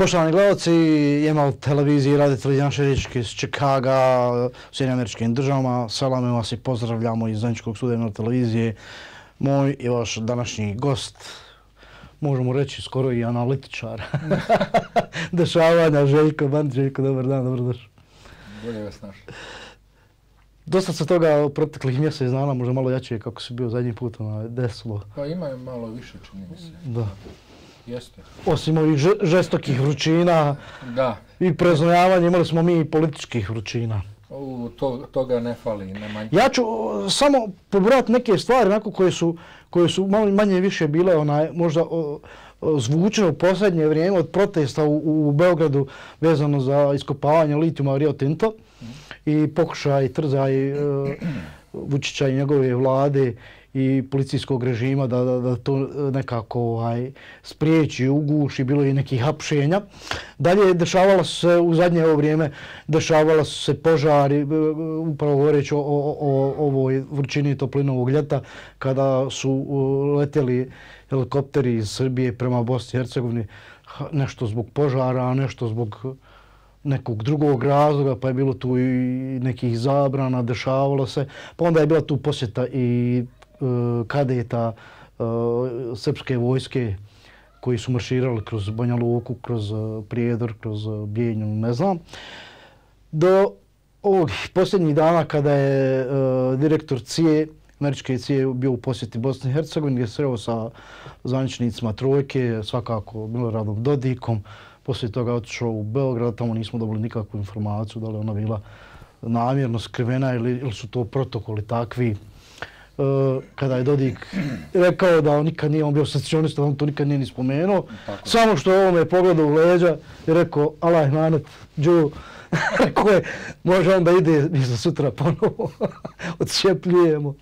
Poštovani gledalci, imamo televiziji i radio televizije naše riječke iz Čikaga, u Sjedinjenim Američkim Državama. Salame vas i pozdravljamo iz Zeničkog studija televizije. Moj i vaš današnji gost, možemo reći skoro i analitičar dešavanja, Željko Bandić. Željko, dobar dan, dobrodošao. Bolje vas našao. Dosta se toga u proteklih mjesec dana, možda malo jače kako si bio zadnji put desilo. Pa ima je malo više, čini mi se. Da. Jeste. Osim ovih žestokih vrućina i preznojavanja, imali smo mi i političkih vrućina. Toga ne fali, ne manje. Ja ću samo pobrojati neke stvari onako koje su manje više bile možda zvučne u posljednje vrijeme od protesta u Beogradu vezano za iskopavanje litijuma Rio Tinto i pokušaj trzaj Vučića i njegove vlade i policijskog režima da to nekako spriječi, uguši, bilo je nekih hapšenja. Dalje, dešavalo se u zadnje ovo vrijeme, dešavalo se požari, upravo govoreći o ovoj vrućini toplinovog ljeta, kada su letjeli helikopteri iz Srbije prema Bosni i Hercegovini, nešto zbog požara, a nešto zbog nekog drugog razloga, pa je bilo tu i nekih zabrana, dešavalo se. Pa onda je bila tu posjeta i kadeta srpske vojske koji su marširali kroz Banja Luku, kroz Prijedor, kroz Bijeljinu, ne znam. Do ovog posljednjih dana kada je direktor CIA, američke CIA, bio u posjeti Bosni i Hercegovini, gdje se sreo sa zvaničnicima trojke, svakako Miloradom Dodikom. Poslije toga otišao u Beograd, tamo nismo dobili nikakvu informaciju da li ona bila namjerno skrivena ili su to protokoli takvi. Kada je Dodik rekao da on nikad nije, on bio sensacionista, on to nikad nije ni spomenuo. Samo što je ovome pogledao u leđa i rekao Allah emanet, Đu, rekao je može on da ide, mi se sutra ponovo odšepljujemo.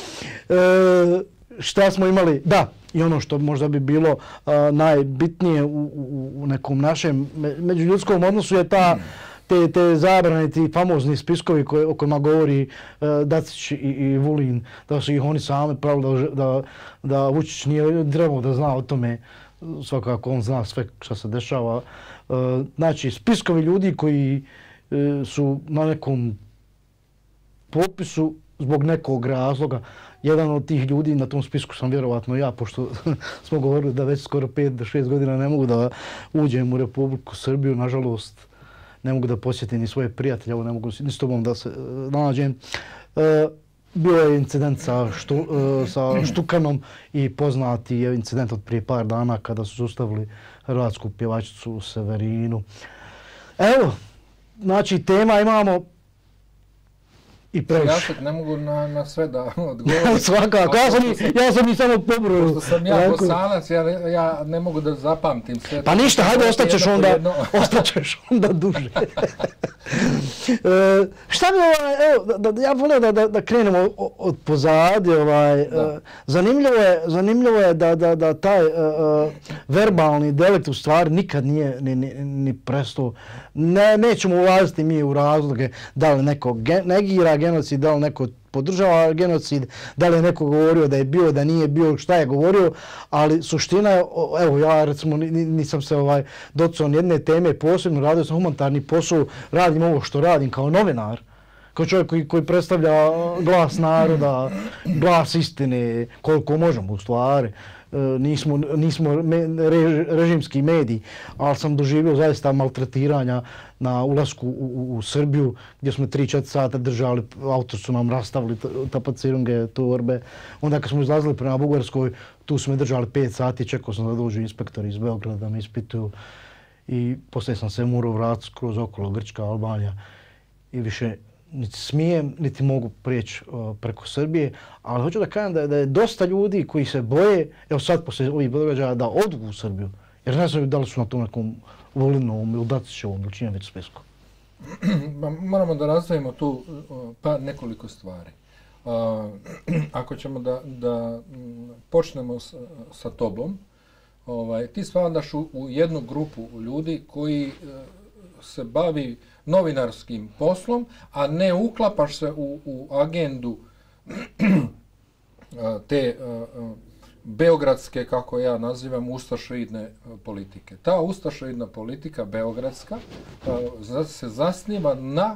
Šta smo imali? Da, i ono što možda bi bilo najbitnije u nekom našem međuljudskom odnosu je te zabrane, ti famozni spiskovi o kojima govori Dacić i Vulin, da su ih oni sami pravili, da Vučić nije trebao da zna o tome, svakako on zna sve što se dešava. Znači, spiskovi ljudi koji su na nekom popisu zbog nekog razloga. Jedan od tih ljudi na tom spisku sam vjerovatno ja, pošto smo govorili da već skoro 5 do 6 godina ne mogu da uđem u Republiku Srbiju, nažalost. Ne mogu da posjetim ni svoje prijatelje, ne mogu ni s tobom da se nađem. Bio je incident sa Štukanom i poznati je incident od prije par dana kada su zustavili hrvatsku pjevačicu Severinu. Evo, znači tema imamo i previše. Ja sad ne mogu na sve da odgovorim. Svakako, ja sam i samo pobrojio. Pošto sam ja Bosanac, ja ne mogu da zapamtim sve. Pa ništa, hajde, ostaćeš onda duže. Šta bi evo, ja volio da krenemo od pozadi. Zanimljivo je da taj verbalni delikt u stvari nikad nije ni prestao. Nećemo ulaziti mi u razloge da li neko negira genocid, da li neko podržava genocid, da li je neko govorio da je bio, da nije bio, šta je govorio, ali suština je, evo ja recimo nisam se docao nijedne teme posebno, radio sam humanitarni posao, radim ovo što radim kao novinar, kao čovjek koji predstavlja glas naroda, glas istine, koliko možemo u stvari. Nismo režimski mediji, ali sam doživio zaista maltretiranja na ulasku u Srbiju, gdje smo 3-4 sata držali, auto su nam rastavili tapacirunge, torbe. Onda kad smo izlazili prema Bugarskoj, tu smo držali 5 sati, čekao sam da dođu inspektori iz Beograda da me ispituju. I poslije sam se morao vratiti skroz okolo Grčka, Albanija i više niti smijem, niti mogu prijeći preko Srbije, ali hoću da kažem da je dosta ljudi koji se boje, evo sad poslije ovih događaja, da odu u Srbiju, jer ne znaju da li su na tom nekom Vulinovom ili Dacićevom ili čijem već spisku. Moramo da razdvojimo tu pa nekoliko stvari. Ako ćemo da počnemo sa tobom, ti spadaš u jednu grupu ljudi koji se bavi novinarskim poslom, a ne uklapaš se u agendu te beogradske, kako ja nazivam, ustašoidne politike. Ta ustašoidna politika beogradska se zasniva na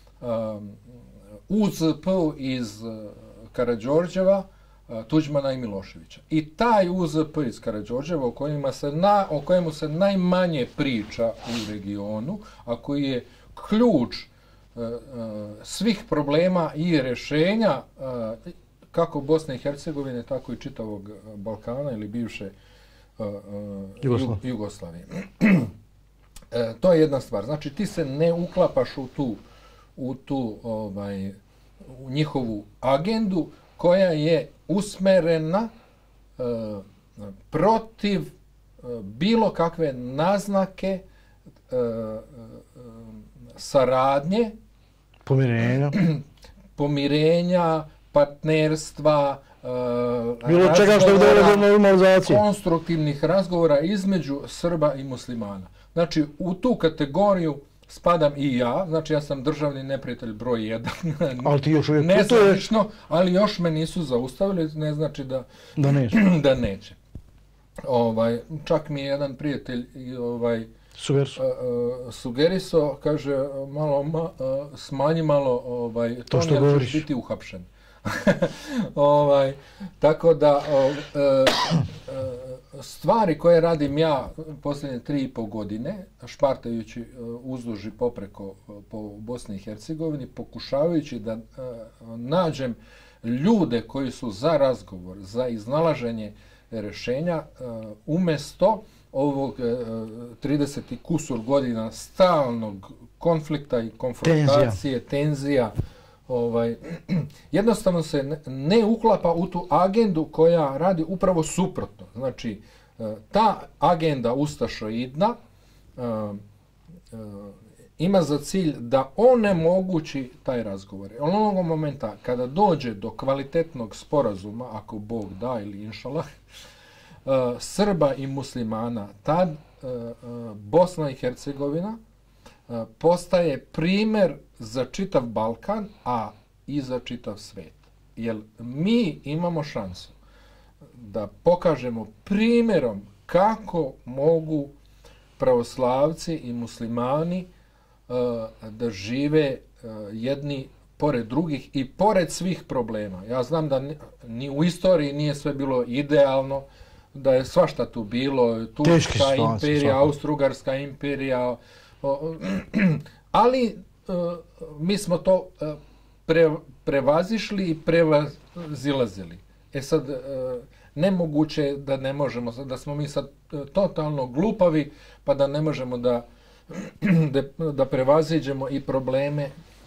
UZP iz Karađorđeva, Tuđmana i Miloševića. I taj UZP iz Karađorđeva o kojemu se najmanje priča u regionu, a koji je ključ svih problema i rješenja kako Bosne i Hercegovine, tako i čitavog Balkana ili bivše Jugoslavije. To je jedna stvar. Znači ti se ne uklapaš u njihovu agendu koja je usmerena protiv bilo kakve naznake saradnje, pomirenja, partnerstva, bilo čega što dovede do normalizacije, konstruktivnih razgovora između Srba i muslimana. Znači, u tu kategoriju spadam i ja, znači ja sam državni neprijatelj broj 1. Ali ti još uvijek nezvanično, ali još me nisu zaustavili, ne znači da neće. Čak mi je jedan prijatelj sugerisao, kaže, smanji malo to što govoriš, ćeš biti uhapšen. Tako da stvari koje radim ja posljednje 3,5 godine, špartajući uzduž i popreko po Bosni i Hercegovini, pokušavajući da nađem ljude koji su za razgovor, za iznalaženje rješenja, umjesto ovog 30 i kusur godina stalnog konflikta i konfrontacije, tenzija, jednostavno se ne uklapa u tu agendu koja radi upravo suprotno. Znači, ta agenda ustašoidna ima za cilj da onemogući taj razgovor. Onog momenta kada dođe do kvalitetnog sporazuma, ako Bog da ili inšalah, Srba i muslimana, tad Bosna i Hercegovina postaje primjer za čitav Balkan, a i za čitav svijet. Jer mi imamo šansu da pokažemo primjerom kako mogu pravoslavci i muslimani da žive jedni pored drugih i pored svih problema. Ja znam da ni u istoriji nije sve bilo idealno, da je svašta tu bilo, Turska imperija, Austro-Ugarska imperija, ali mi smo to prevazišli i prevazilazili. Sad, nemoguće je da ne možemo, da smo mi sad totalno glupavi, pa da ne možemo da prevaziđemo i probleme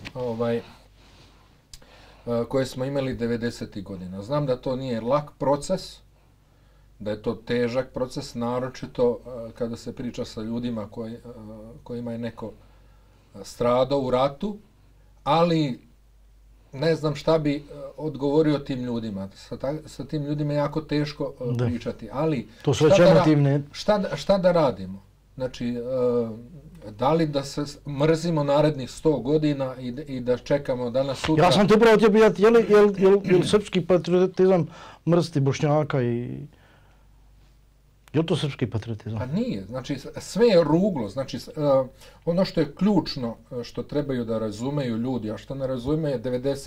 koje smo imali 90. godina. Znam da to nije lak proces, da je to težak proces, naročito kada se priča sa ljudima kojima je neko stradao u ratu, ali ne znam šta bi odgovorio tim ljudima. Sa tim ljudima je jako teško pričati, ali to su već emotivne. Šta da radimo? Znači, da li da se mrzimo narednih 100 godina i da čekamo danas sutra? Ja sam te upravo htio pitati, je li srpski patriotizam mrziti Bošnjaka i... Je li to srpski patriotizam? Pa nije. Znači, sve je ruglo. Znači, ono što je ključno, što trebaju da razumeju ljudi, a što ne razumeju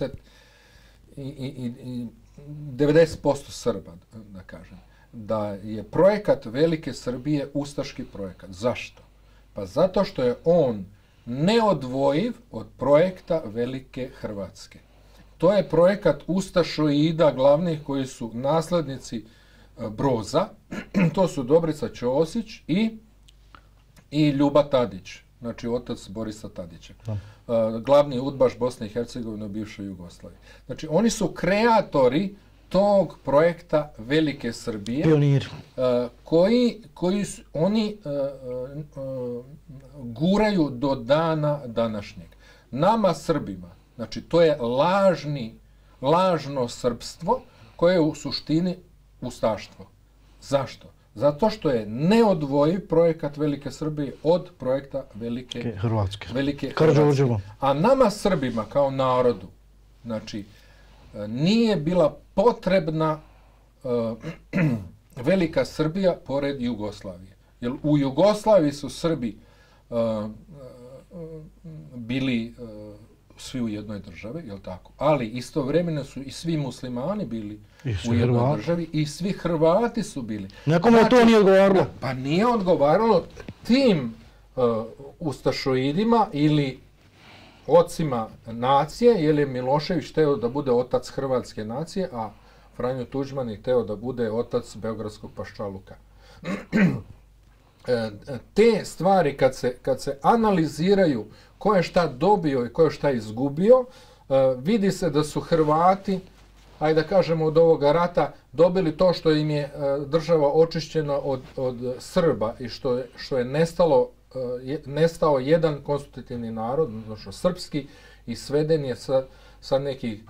90% Srba, da kažem, da je projekat Velike Srbije ustaški projekat. Zašto? Pa zato što je on neodvojiv od projekta Velike Hrvatske. To je projekat ustašoida glavnih koji su naslednici Broza, to su Dobrica Ćosić i Ljuba Tadić, znači otac Borisa Tadića, glavni udbaš Bosne i Hercegovine u bivšoj Jugoslaviji. Znači, oni su kreatori tog projekta Velike Srbije, koji oni guraju do dana današnjeg. Nama Srbima, znači to je lažno srpstvo koje je u suštini ustaštvo. Zašto? Zato što je neodvojiv projekat Velike Srbije od projekta Velike Hrvatske. A nama Srbima kao narodu, znači, nije bila potrebna Velika Srbija pored Jugoslavije. Jer u Jugoslaviji su Srbi bili svi u jednoj državi, jel tako? Ali istovremeno su i svi muslimani bili u jednoj državi i svi Hrvati su bili. Nekome to nije odgovaralo. Pa nije odgovaralo tim ustašoidima ili ocima nacije, jer je Milošević teo da bude otac hrvatske nacije, a Franjo Tuđman je teo da bude otac beogradskog paščaluka. Te stvari kad se analiziraju ko je šta dobio i ko je šta izgubio, vidi se da su Hrvati, ajde da kažemo od ovoga rata, dobili to što im je država očišćena od Srba i što je nestao jedan konstitutivni narod, znači srpski, i sveden je sa nekih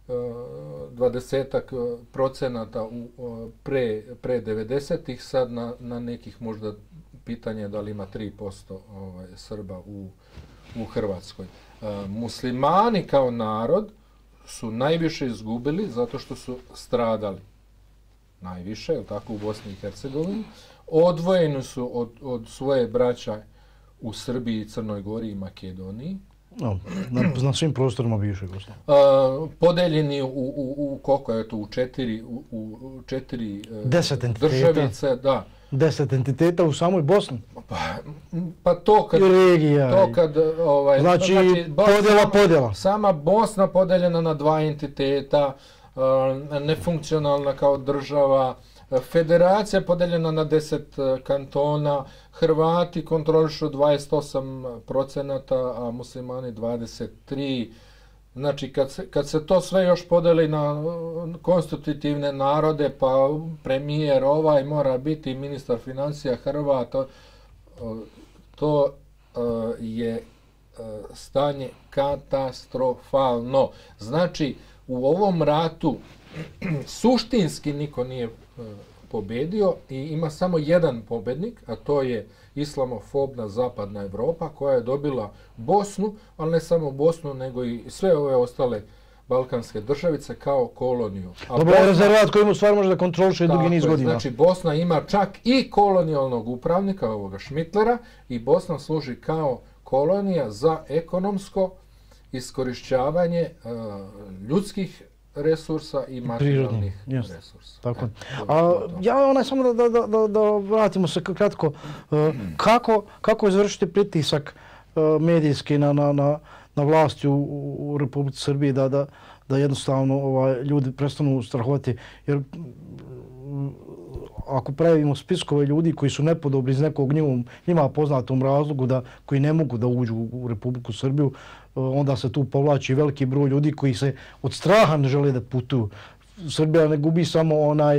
20% pre 90-ih, sad na nekih možda pitanje da li ima 3% Srba u Hrvatskoj. Muslimani kao narod su najviše izgubili zato što su stradali. Najviše, je tako, u Bosni i Hercegovini. Odvojeni su od svoje braća u Srbiji, Crnoj Gori i Makedoniji. Na svim prostorima bivšeg Jugoslavije. Podeljeni u koliko je to, u četiri državice, da. 10 entiteta u samoj Bosni. Pa to kad... I regija. Znači, podjela. Sama Bosna podeljena na 2 entiteta, nefunkcionalna kao država, federacija podeljena na 10 kantona, Hrvati kontrolišu 28%, a muslimani 23%. Znači, kad se to sve još podeli na konstitutivne narode, pa premijer mora biti ministar financija Hrvat, to je stanje katastrofalno. Znači, u ovom ratu suštinski niko nije pobedio i ima samo jedan pobednik, a to je islamofobna zapadna Evropa koja je dobila Bosnu, ali ne samo Bosnu, nego i sve ove ostale balkanske državice kao koloniju. Dobro je rezervat koji mu stvar može da kontroliše dugi niz godina. Znači, Bosna ima čak i kolonijalnog upravnika, ovoga Šmitlera, i Bosna služi kao kolonija za ekonomsko iskorišćavanje ljudskih resursa i materijalnih resursa. Tako. Ja samo da vratimo se kratko. Kako izvršiti pritisak medijski na vlasti u Republici Srbiji da jednostavno ljudi prestanu strahovati? Jer ako pravimo spiskove ljudi koji su nepodobni iz nekog njima poznatom razlogu koji ne mogu da uđu u Republiku Srbiju, onda se tu povlači veliki broj ljudi koji se od straha ne žele da putuju. Srbija ne gubi samo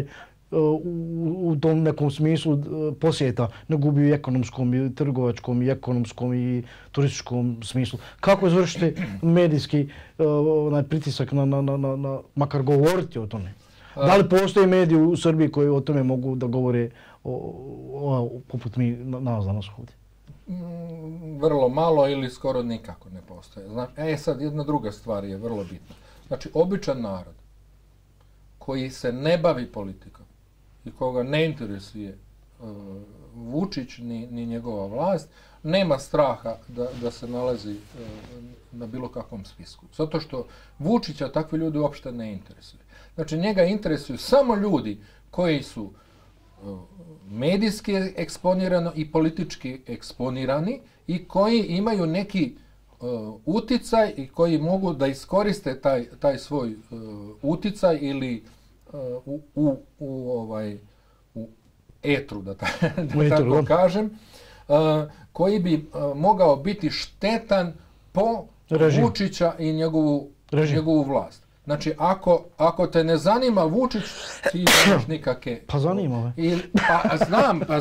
u tom nekom smislu posjeta, ne gubi u ekonomskom, i trgovačkom, i ekonomskom, i turističkom smislu. Kako izvršiti medijski pritisak na makar govoriti o tome? Da li postoje mediji u Srbiji koji o tome mogu da govore poput nas danas ovdje? Vrlo malo ili skoro nikako ne postoje. Sad jedna druga stvar je vrlo bitna. Znači, običan narod koji se ne bavi politikom i koga ne interesuje Vučić ni njegova vlast, nema straha da se nalazi na bilo kakvom spisku. Zato što Vučića takvi ljudi uopšte ne interesuje. Znači, njega interesuju samo ljudi koji su medijski eksponirani i politički eksponirani i koji imaju neki uticaj i koji mogu da iskoriste taj svoj uticaj ili u etru, da tako kažem, koji bi mogao biti štetan po Vučića i njegovu vlast. Znači, ako te ne zanima Vučić, ti nemaš nikakve... Pa zanima me. Znam, pa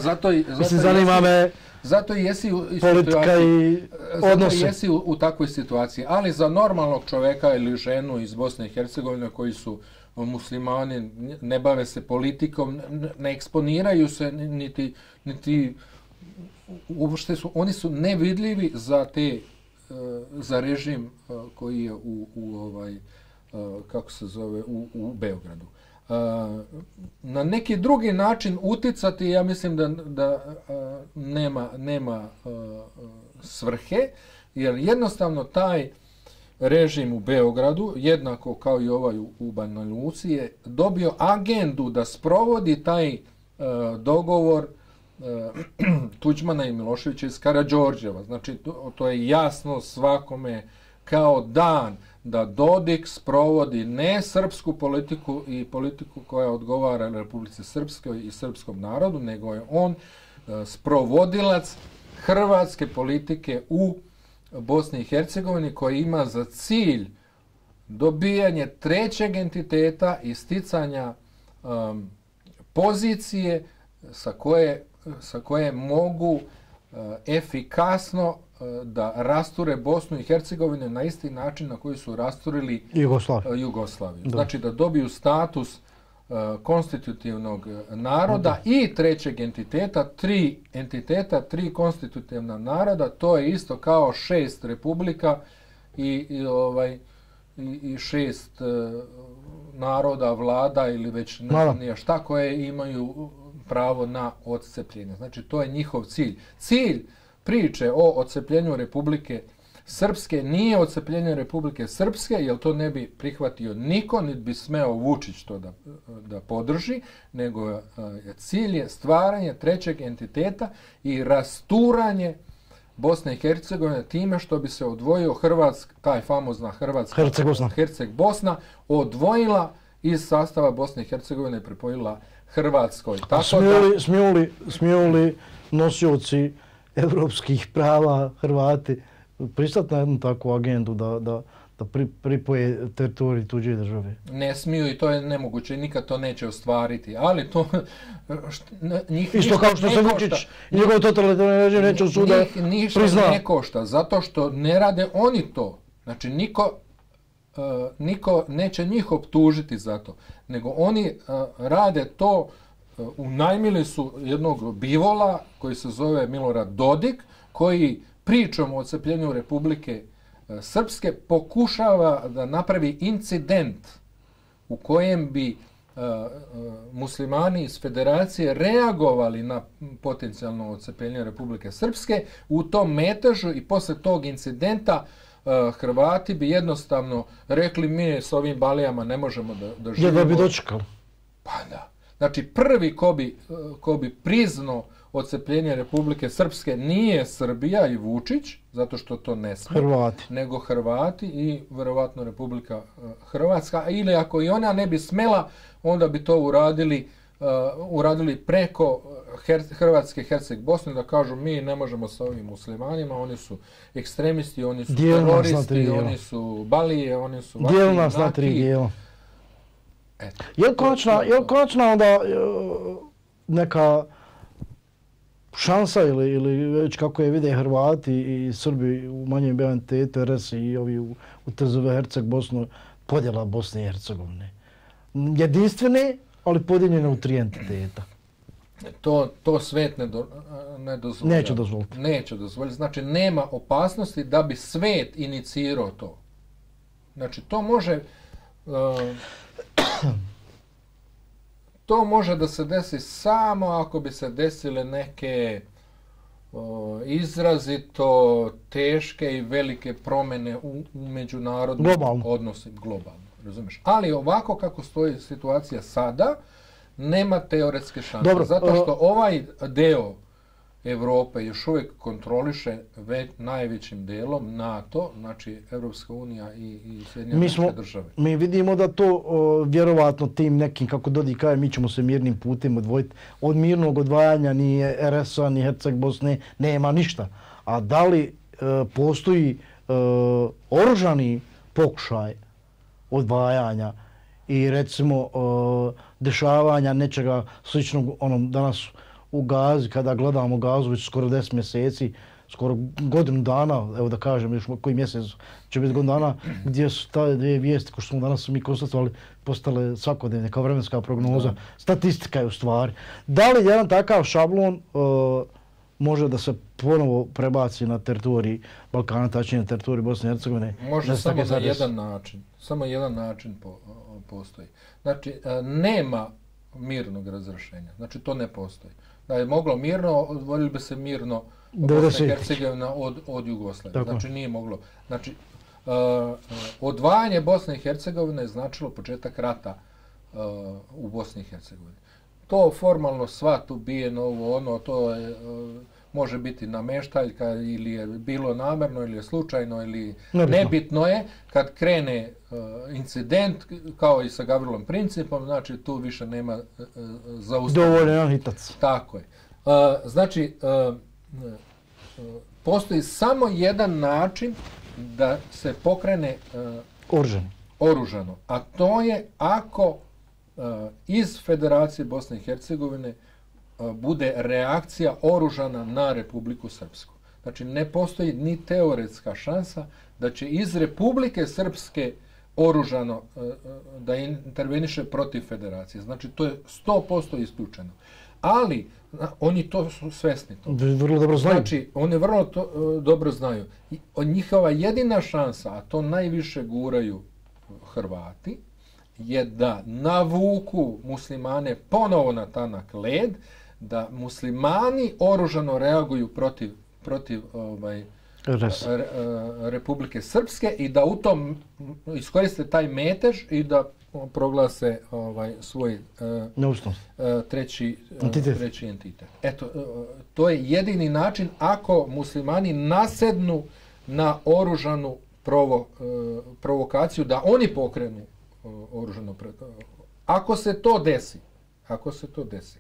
zato i jesi u situaciji. Zato jesi u takvoj situaciji. Ali za normalnog čoveka ili ženu iz Bosne i Hercegovine koji su muslimani, ne bave se politikom, ne eksponiraju se, niti uopšte oni su nevidljivi za režim koji je kako se zove, u Beogradu. na neki drugi način uticati, ja mislim da nema svrhe, jer jednostavno taj režim u Beogradu, jednako kao i ovaj u Banja Luci, je dobio agendu da sprovodi taj dogovor Tuđmana i Miloševića iz Karađorđeva. Znači, to je jasno svakome kao dan da Dodik sprovodi ne srpsku politiku i politiku koja odgovara Republici Srpskoj i srpskom narodu, nego je on sprovodilac hrvatske politike u Bosni i Hercegovini, koji ima za cilj dobijanje trećeg entiteta i sticanja pozicije sa koje mogu efikasno da rasture Bosnu i Hercegovinu na isti način na koji su rasturili Jugoslaviju. Znači da dobiju status konstitutivnog naroda i trećeg entiteta, tri konstitutivna naroda, to je isto kao 6 republika i 6 naroda, vlada ili već ne znam šta, koje imaju pravo na odcepljenje. Znači to je njihov cilj. Cilj priče o odcepljenju Republike Srpske nije odcepljenje Republike Srpske, jer to ne bi prihvatio niko, niti bi smeo Vučić to da podrži, nego cilj je stvaranje trećeg entiteta i rasturanje Bosne i Hercegovine time što bi se odvojio taj famozna Hrvatska Herceg-Bosna odvojila iz sastava Bosne i Hercegovine i pripojila Hrvatskoj. Smiju li nosioci evropskih prava Hrvati pristati na jednu takvu agendu da pripoje teritorij tuđe države? Ne smiju i to je nemoguće, nikad to neće ostvariti, ali to njih isto kao što se Vučić i njegov totalitarni režim neće osuda prizna. Ništa ne košta, zato što ne rade oni to. Znači niko neće njih optužiti za to, nego oni rade to. Unajmili su jednog bivola koji se zove Milorad Dodik, koji pričom o odcepljenju Republike Srpske pokušava da napravi incident u kojem bi muslimani iz Federacije reagovali na potencijalno odcepljenje Republike Srpske. U tom metežu i posle tog incidenta Hrvati bi jednostavno rekli mi s ovim balijama ne možemo da živimo. Jedva bi dočekali. Pa da. Znači prvi ko bi priznao odcepljenje Republike Srpske nije Srbija i Vučić, zato što to ne sme, nego Hrvati i verovatno Republika Hrvatska, ili ako i ona ne bi smela, onda bi to uradili preko Hrvatske Herceg-Bosne, da kažu mi ne možemo sa ovim muslimanima, oni su ekstremisti, oni su teroristi, oni su balije, oni su vaki. Je li konačna onda neka šansa ili već kako je vide Hrvati i Srbi u manjem BNT, RS i ovi u TZV Herceg-Bosnu, podjela Bosne i Hercegovine? Jedinstvene, ali podijeljene u 3 entiteta. To svet ne dozvoljava. Neće dozvoliti. Znači, nema opasnosti da bi svet inicirao to. Znači, to može da se desi samo ako bi se desile neke izrazito teške i velike promjene u međunarodnim odnosima. Globalno. Razumiješ? Ali ovako kako stoji situacija sada, nema teoretske šanse. Dobro, zato što ovaj deo Evrope još uvijek kontroliše najvećim delom NATO, znači Evropska unija i Sjedinjene države. Mi vidimo da to vjerovatno tim nekim, kako Dodik kaže, mi ćemo se mirnim putem odvojiti. Od mirnog odvajanja ni RS-a, ni Herceg-Bosne nema ništa. A da li postoji oružani pokušaj odvajanja i recimo dešavanja nečega sličnog onom danas u Gazi, kada gledamo Gazu već skoro 10 mjeseci, skoro godinu dana, evo da kažem, još koji mjesec će biti godinu dana, gdje su ta dvije vijesti, koje smo danas mi konstatovali, postale svakodnevne kao vremenska prognoza. Statistika je u stvari. Da li jedan takav šablon može da se ponovo prebaci na teritoriji Balkana, tačnije na teritoriji Bosne i Hercegovine? Može samo na jedan način. Samo jedan način postoji. Znači, nema mirnog razrješenja. Znači, to ne postoji. Da je moglo mirno, voljeli bi se mirno Bosna i Hercegovina od Jugoslavije. Znači, nije moglo. Znači, odvajanje Bosne i Hercegovine je značilo početak rata u Bosni i Hercegovini. To formalno svat ubijen, to je, može biti nameštaljka ili je bilo namjerno ili je slučajno ili nebitno je kad krene incident kao i sa Gavrilom Principom, znači tu više nema zaustavljanja. Dovoljno hitac. Tako je. Znači, postoji samo jedan način da se pokrene oružano, a to je ako iz Federacije Bosne i Hercegovine bude reakcija oružana na Republiku Srpsku. Znači, ne postoji ni teoretska šansa da će iz Republike Srpske oružano da interveniše protiv Federacije. Znači, to je 100% isključeno. Ali, oni to su svesni toga. Vrlo dobro znaju. Znači, oni vrlo dobro znaju. Njihova jedina šansa, a to najviše guraju Hrvati, je da navuku muslimane ponovo na tanak led, da muslimani oružano reaguju protiv Republike Srpske i da u tom iskoriste taj metež i da proglase svoj treći entitet. Eto, to je jedini način ako muslimani nasednu na oružanu provokaciju, da oni pokrenu oružano. Ako se to desi,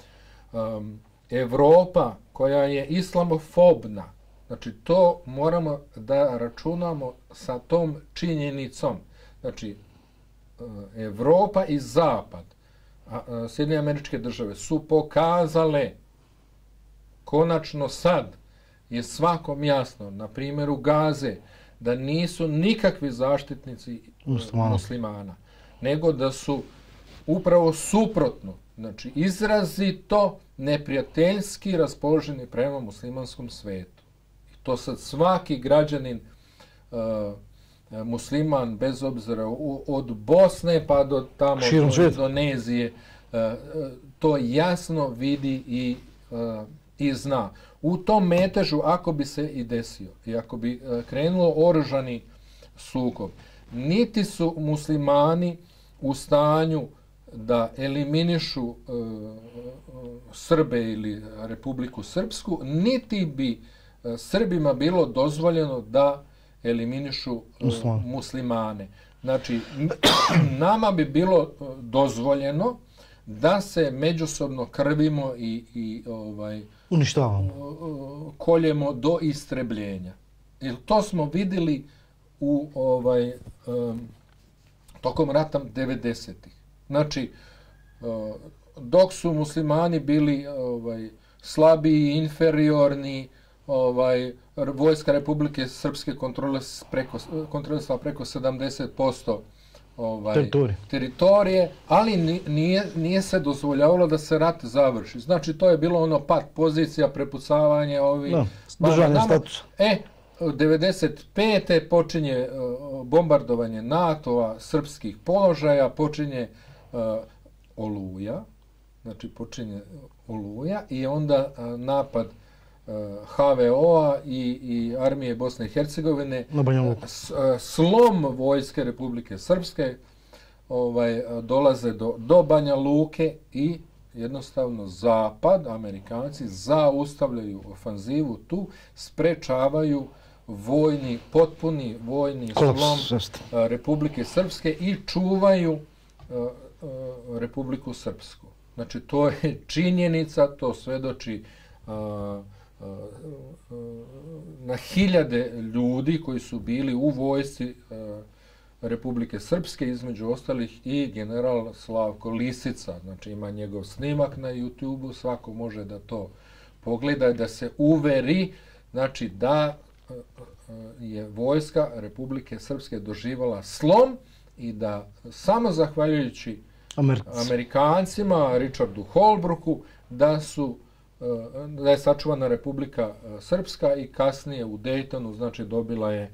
Evropa koja je islamofobna, znači to moramo da računamo sa tom činjenicom. Znači, Evropa i Zapad, Sjedinjene Američke Države su pokazale, konačno sad je svakom jasno, na primjeru Gaze, da nisu nikakvi zaštitnici muslimana, nego da su upravo suprotno, znači izrazito neprijateljski raspoloženi prema muslimanskom svetu. I to sad svaki građanin musliman, bez obzira od Bosne pa do tamo do Indonezije, to jasno vidi i zna. U tom metežu, ako bi se i desio i ako bi krenulo oružani sukob, niti su muslimani u stanju da eliminišu Srbe ili Republiku Srpsku, niti bi Srbima bilo dozvoljeno da eliminišu muslimane. Znači, nama bi bilo dozvoljeno da se međusobno krvimo i uništavamo, koljemo do istrebljenja. Jer to smo vidjeli tokom rata 90-ih. Znači, dok su muslimani bili slabiji, inferiorni, vojska Republike Srpske kontrolisala preko 70% teritorije, ali nije se dozvoljavalo da se rat završi. Znači, to je bilo ono pat pozicija, prepucavanje državne statusa. 95. počinje bombardovanje NATO-a, srpskih položaja, počinje Oluja, znači počinje Oluja i onda napad HVO-a i armije Bosne i Hercegovine, slom vojske Republike Srpske, dolaze do Banja Luke i jednostavno Zapad, Amerikanci, zaustavljaju ofanzivu tu, sprečavaju potpuni vojni slom Republike Srpske i čuvaju Republiku Srpsku. Znači, to je činjenica, to svedoči na hiljade ljudi koji su bili u vojsci Republike Srpske, između ostalih i general Slavko Lisica. Znači, ima njegov snimak na YouTube-u, svako može da to pogleda i da se uveri, znači, da je vojska Republike Srpske doživala slom i da samo zahvaljujući Amerikancima, Richardu Holbrooku, da su da je sačuvana Republika Srpska i kasnije u Dejtonu, znači dobila je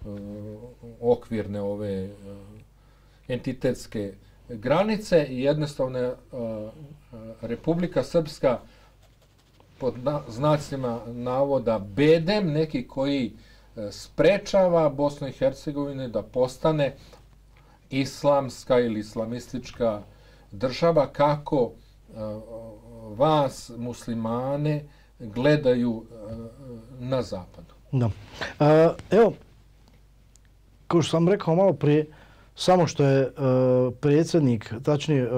okvirne ove entitetske granice i jednostavno je Republika Srpska pod znacima navoda bedem, neki koji sprečava Bosnu i Hercegovinu da postane islamska ili islamistička država, kako vas muslimane gledaju na zapadu. Da. Evo, kao što sam rekao malo prije, samo što je predsjednik, tačnije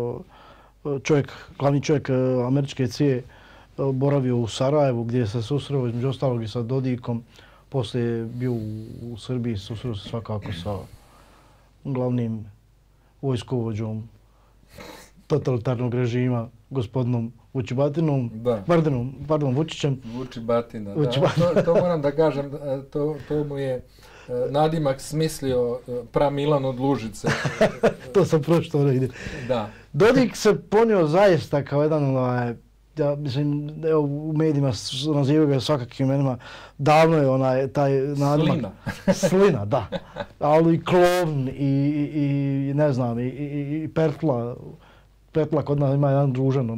glavni čovjek američke CIA boravio u Sarajevu, gdje se susreo između ostalog i sa Dodikom, poslije je bio u Srbiji, susreo se svakako sa glavnim vojskovođom totalitarnog režima, gospodinom Vučibatinom, Vučićem. Vučibatina, da. To moram da kažem, to mu je nadimak smislio pra Milan od Lužice. To sam pročitao negdje. Da. Dodik se ponio zaista kao jedan, ja mislim, evo u medijima nazivaju ga svakakvim imenima, davno je taj nadimak. Slina, da. Ali i klovn i ne znam, i Pertla. Pertla kod nas ima jedan družan,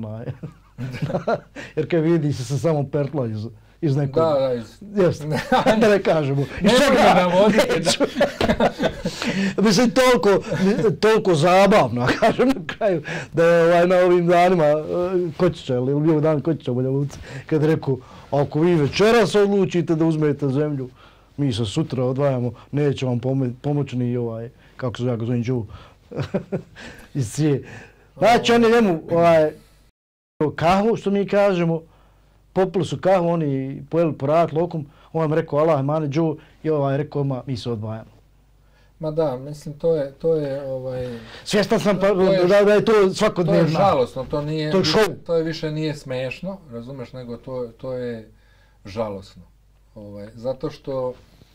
jer kad vidi se samo Pertla iz nekog... Da, Jeste, da ne kažemo. Nemoj ga navoditi. Mislim, toliko zabavno, kažem na kraju, da je na ovim danima Kočića, ili bio dan Kočića u Banja Luci, kad rekao, ako vi večeras odlučite da uzmete zemlju, mi se sutra odvajamo, neće vam pomoći ni kako se zove, zovem Đu, iz Cije. Znači, oni njemu kahvu, što mi kažemo, popili su kahvu, oni pojeli porat lokom, on vam rekao Allah, mani Đu, i rekao, mi se odvajamo. Ma da, mislim, to je svjestan sam da je to svakodnevno. To je žalosno, to je više nije smešno, razumeš, nego to je žalosno. Zato što,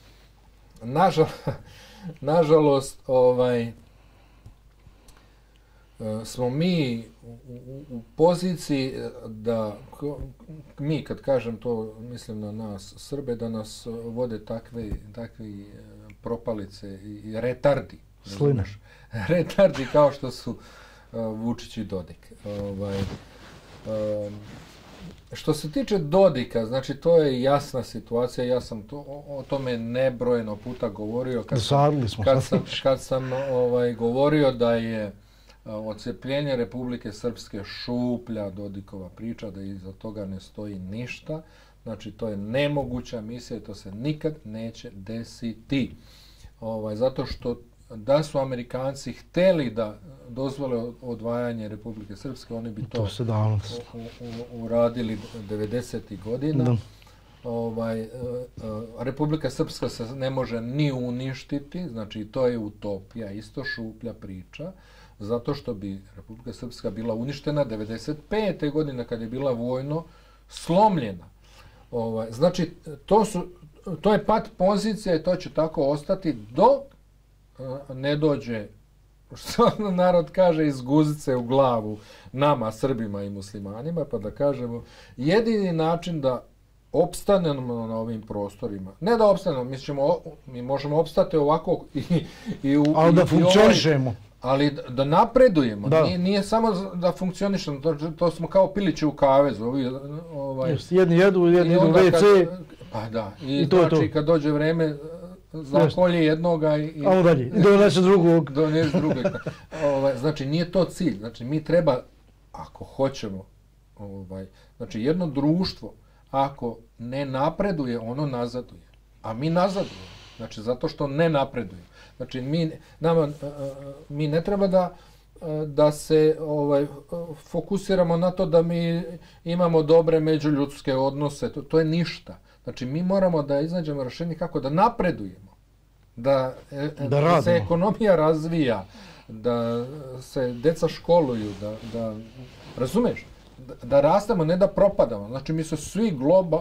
nažalost, smo mi u poziciji da, mi kad kažem to, mislim na nas Srbe, da nas vode takvi propalice i retardi. Slina. Retardi kao što su Vučić i Dodik. Što se tiče Dodika, znači to je jasna situacija, ja sam o tome nebrojeno puta govorio kad sam govorio da je odcepljenje Republike Srpske šuplja Dodikova priča, da iza toga ne stoji ništa. Znači, to je nemoguća misija i to se nikad neće desiti. Zato što da su Amerikanci hteli da dozvole odvajanje Republike Srpske, oni bi to uradili 90. godina. Republika Srpska se ne može ni uništiti, znači to je utopija, isto šuplja priča, zato što bi Republika Srpska bila uništena 95. godine kad je bila vojno slomljena. Znači, to je pad pozicija i to će tako ostati dok ne dođe, što narod kaže, iz guzice u glavu nama, Srbima i muslimanima, pa da kažemo, jedini način da opstanemo na ovim prostorima, ne da opstanemo, mi možemo opstati ovako ali da funkcionišemo. Ali da napredujemo, nije samo da funkcionišemo, to smo kao pilići u kavezu. Jedni jedu, jedni jedu WC. Pa da, i znači kad dođe vreme, zakolje jednoga i donese drugog. Znači nije to cilj, znači mi treba, ako hoćemo, znači jedno društvo, ako ne napreduje, ono nazaduje. A mi nazadujemo, znači zato što ne napredujemo. Znači, mi ne treba da se fokusiramo na to da mi imamo dobre međuljudske odnose. To je ništa. Znači, mi moramo da iznađemo rješenje kako da napredujemo, da se ekonomija razvija, da se deca školuju, da razumeš, da rastemo, ne da propadamo. Znači, mi se svi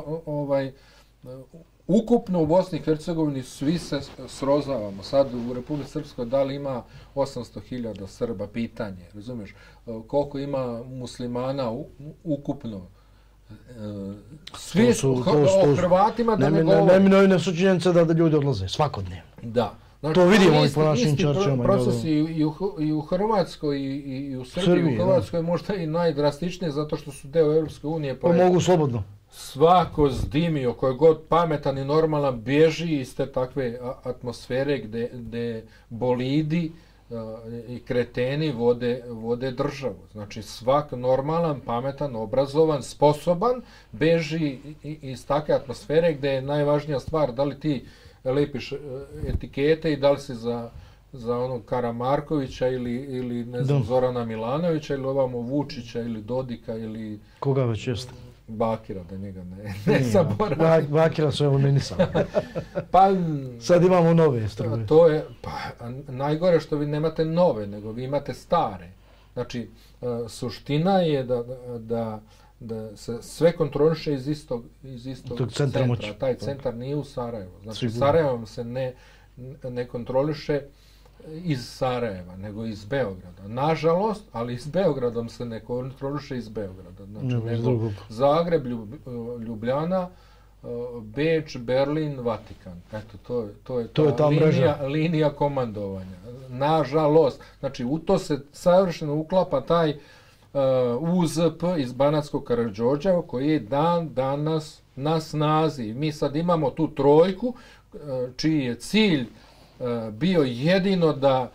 ukupno u Bosni i Hercegovini svi se srozavamo. Sad u Republici Srpskoj da li ima 800.000 Srba, pitanje, razumiješ? Koliko ima muslimana ukupno? Svi su o Hrvatima da ne govore. Neminovne su činjenice da ljudi odlaze svakodnevno. Da. Znači, to vidimo i po našim čarčama. Proces i u Hrvatskoj i u Srbiji. U Hrvatskoj možda i najdrastičnije zato što su deo Europske unije. Pa mogu slobodno. Svako zdimio, koji god pametan i normalan bježi iz te takve atmosfere gde bolidi i kreteni vode državu. Znači svak normalan, pametan, obrazovan, sposoban beži iz takve atmosfere gde je najvažnija stvar da li ti lepiš etikete i da li si za onog Karamarkovića ili ne znam, Zorana Milanovića ili ovamo Vučića ili Dodika ili... Koga već jeste? Bakira, da njega ne zaboravim. Bakira su evo nisam. Sad imamo nove struje. To je, najgore što vi nemate nove, nego vi imate stare. Znači, suština je da se sve kontroliše iz istog centra. Taj centar nije u Sarajevu. Znači, Sarajevom se ne kontroliše iz Sarajeva, nego iz Beograda. Nažalost, ali s Beogradom se ne kontroliše iz Beograda. Znači, nego Zagreb, Ljubljana, Beč, Berlin, Vatikan. Eto, to je ta linija komandovanja. Nažalost. Znači, u to se savršeno uklapa taj UZP iz Banatskog Karađorđa koji je dan danas na snazi. Mi sad imamo tu trojku čiji je cilj bio jedino da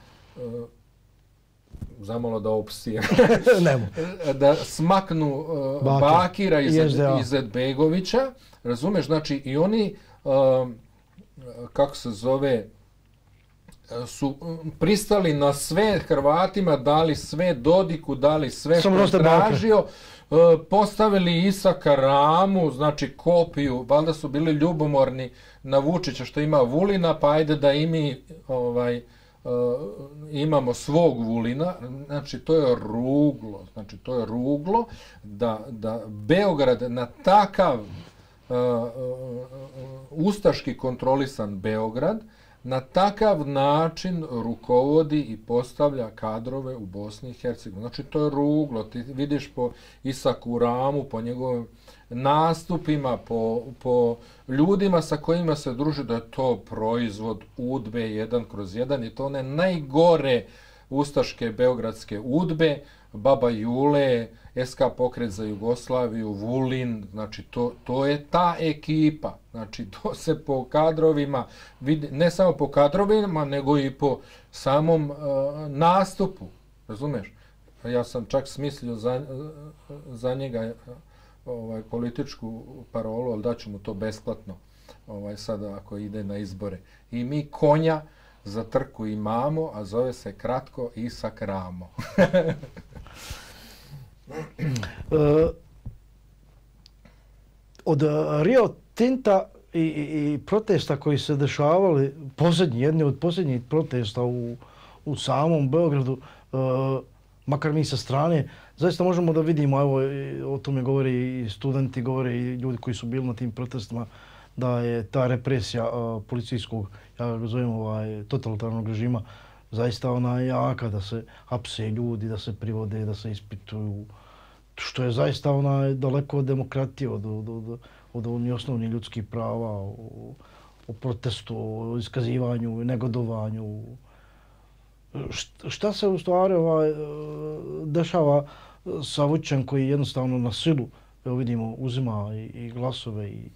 zamalo da opsije da smaknu Bakira i Izetbegovića, razumeš, znači i oni kako se zove su pristali na sve Hrvatima, dali sve Dodiku, dali sve što je tražio, postavili Isaka Ramu, znači kopiju, valjda su bili ljubomorni na Vučića što ima Vulina, pa ajde da i mi imamo svog Vulina. Znači to je ruglo, da Beograd na takav ustaški kontrolisan Beograd na takav način rukovodi i postavlja kadrove u Bosni i Hercegovini. Znači, to je ruglo. Ti vidiš po Isaku Ramu, po njegovim nastupima, po ljudima sa kojima se druži, da je to proizvod UDBE 1/1 i to one najgore ustaške beogradske UDBE, Baba Jule, SK Pokret za Jugoslaviju, Vulin, znači to je ta ekipa. Znači to se po kadrovima vidi, ne samo po kadrovima, nego i po samom nastupu, razumeš? Ja sam čak smislio za njega političku parolu, ali daću mu to besplatno sada ako ide na izbore. I mi konja za trku imamo, a zove se kratko Isak Ramo. Od Rio Tinta i protesta koji se dešavali, jedni od posljednjih protesta u samom Beogradu, makar mi sa strane, zaista možemo da vidimo, evo, o tome govore i studenti, govore i ljudi koji su bili na tim protestima, da je ta represija policijskog, ja ga zovem totalitarnog režima, zaista jaka, da se hapse ljudi, da se privode, da se ispituju, što je zaista daleko od demokratije, od onih osnovnih ljudskih prava, o protestu, o iskazivanju, negodovanju. Šta se u stvari dešava sa Vučićem koji jednostavno na silu, evo vidimo, uzima i glasove i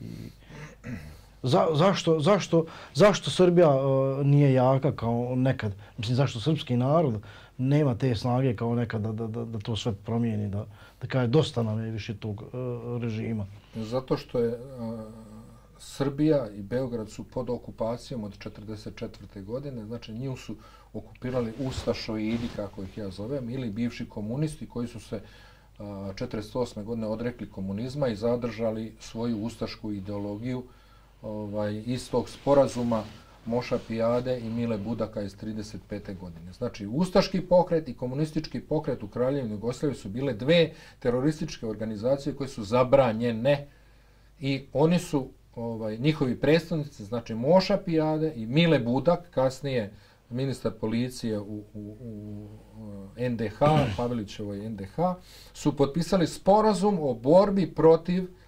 Zašto Srbija nije jaka kao nekad? Mislim, zašto srpski narod nema te snage kao nekad da to sve promijeni, da kaže dosta nam je više tog režima? Zato što je Srbija i Beograd su pod okupacijom od 1944. godine, znači nju su okupirali ustašoidi, kako ih ja zovem, ili bivši komunisti koji su se 1948. godine odrekli komunizma i zadržali svoju ustašku ideologiju iz tog sporazuma Moša Pijade i Mile Budaka iz 1935. godine. Znači, ustaški pokret i komunistički pokret u Kraljevini Jugoslaviji su bile dve terorističke organizacije koje su zabranjene i oni su, njihovi predstavnici, znači Moša Pijade i Mile Budak, kasnije ministar policije u NDH, Pavelićevoj NDH, su potpisali sporazum o borbi protiv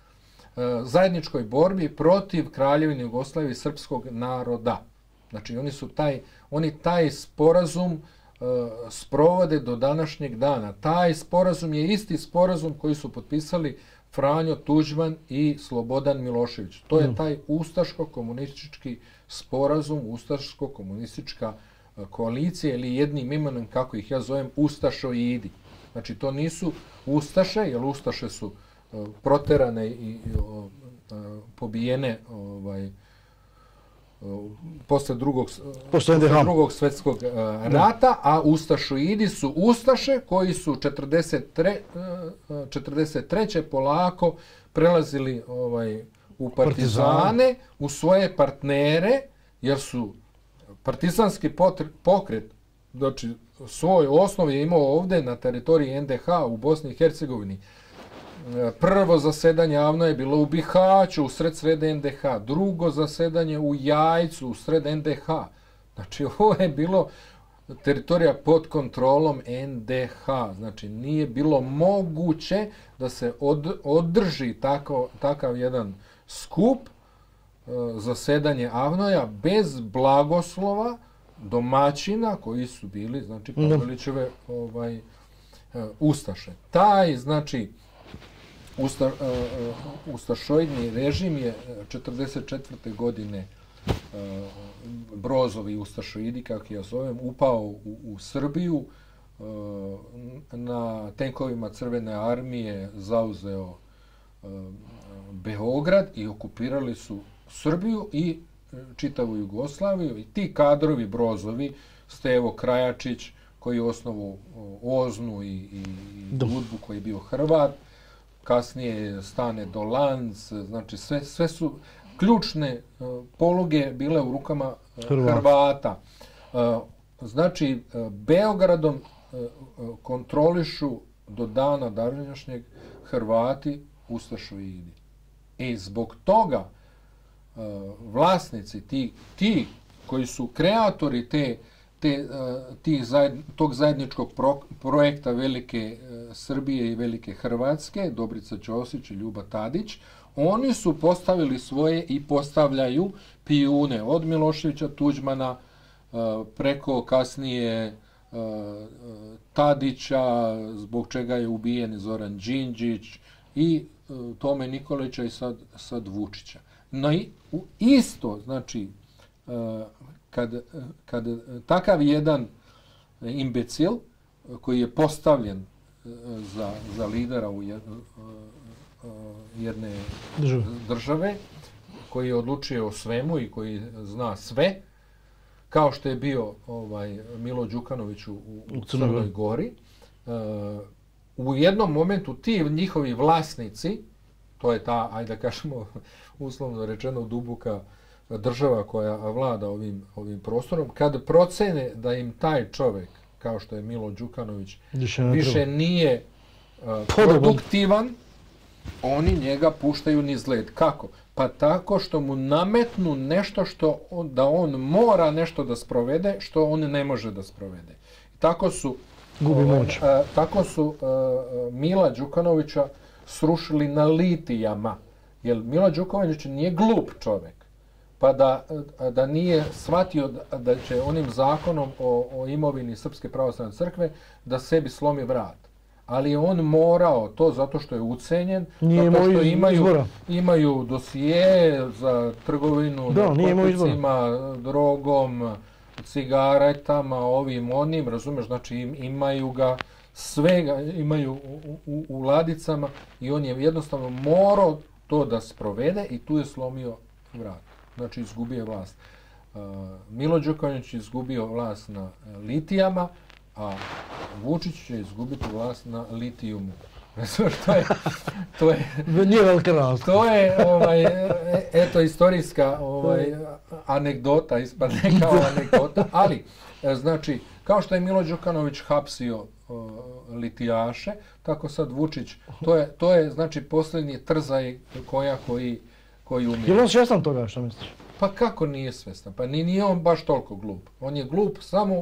zajedničkoj borbi protiv Kraljevine Jugoslavije i srpskog naroda. Znači oni taj sporazum sprovode do današnjeg dana. Taj sporazum je isti sporazum koji su potpisali Franjo Tuđman i Slobodan Milošević. To je taj ustaško-komunistički sporazum, ustaško-komunistička koalicija ili jednim imenom, kako ih ja zovem, ustašoidi. Znači to nisu ustaše, jer ustaše su proterane i pobijene posle drugog svjetskog rata, a ustašoidi su ustaše koji su 43. polako prelazili u partizane, u svoje partnere, jer su partizanski pokret, znači svoj osnov je imao ovdje na teritoriji NDH u Bosni i Hercegovini. Prvo zasedanje javno je bilo u Bihaću, u sred NDH. Drugo zasedanje u Jajcu, u sred NDH. Znači, ovo je bilo teritorija pod kontrolom NDH. Znači, nije bilo moguće da se održi takav jedan skup, zasedanje Avnoja, bez blagoslova domaćina koji su bili, znači, Pavelićeve ustaše. Taj, znači, ustašoidni režim je 1944. godine Brozovi ustašoidi, kako ja zovem, upao u Srbiju, na tenkovima Crvene armije zauzeo Beograd i okupirali su Srbiju i čitavu Jugoslaviju. I ti kadrovi Brozovi, Stevo Krajačić, koji je osnovao Oznu i Udbu, koji je bio Hrvat, kasnije Stane Dolanc, znači sve su ključne poluge bile u rukama Hrvata. Znači, Beogradom kontrolišu do dana današnjeg Hrvati ustašoidi. I zbog toga vlasnici, ti koji su kreatori tog zajedničkog projekta Velike Srbije i Velike Hrvatske, Dobrica Ćosić i Ljuba Tadić, oni su postavili svoje i postavljaju pijune od Miloševića, Tuđmana, preko kasnije Tadića, zbog čega je ubijen Zoran Đinđić, i Tome Nikolića i sad Vučića. No i isto, znači, kad takav jedan imbecil koji je postavljen za lidera u jedne države, koji je odlučio o svemu i koji zna sve, kao što je bio Milo Đukanović u Crnoj Gori, u jednom momentu ti njihovi vlasnici, to je ta, ajde da kažemo, uslovno rečeno, duboka država koja vlada ovim prostorom, kad procene da im taj čovjek, kao što je Milo Đukanović, više nije produktivan, oni njega puštaju niz led. Kako? Pa tako što mu nametnu nešto da on mora nešto da sprovede, što on ne može da sprovede. Tako su Mila Đukanovića srušili na litijama. Jer Milo Đukanović nije glup čovjek. Pa da nije shvatio da će onim zakonom o imovini Srpske pravoslavne crkve da sebi slomi vrat. Ali je on morao to zato što je ucenjen, zato što imaju dosije za trgovinu narkoticima, drogom, cigaretama, ovim, onim, razumeš, znači imaju ga svega, imaju u ladicama i on je jednostavno morao to da sprovede i tu je slomio vrat. Znači izgubio je vlast. Milo Đukanović je izgubio vlast na litijama, a Vučić će izgubiti vlast na litijumu. Nije velika razlika. To je eto istorijska anegdota, ispadne kao anegdota, ali znači kao što je Milo Đukanović hapsio litijaše, tako sad Vučić, to je znači posljednji trzaj koji umije. Je li on svjestan toga, što misliš? Pa kako nije svjestan? Pa nije on baš toliko glup. On je glup samo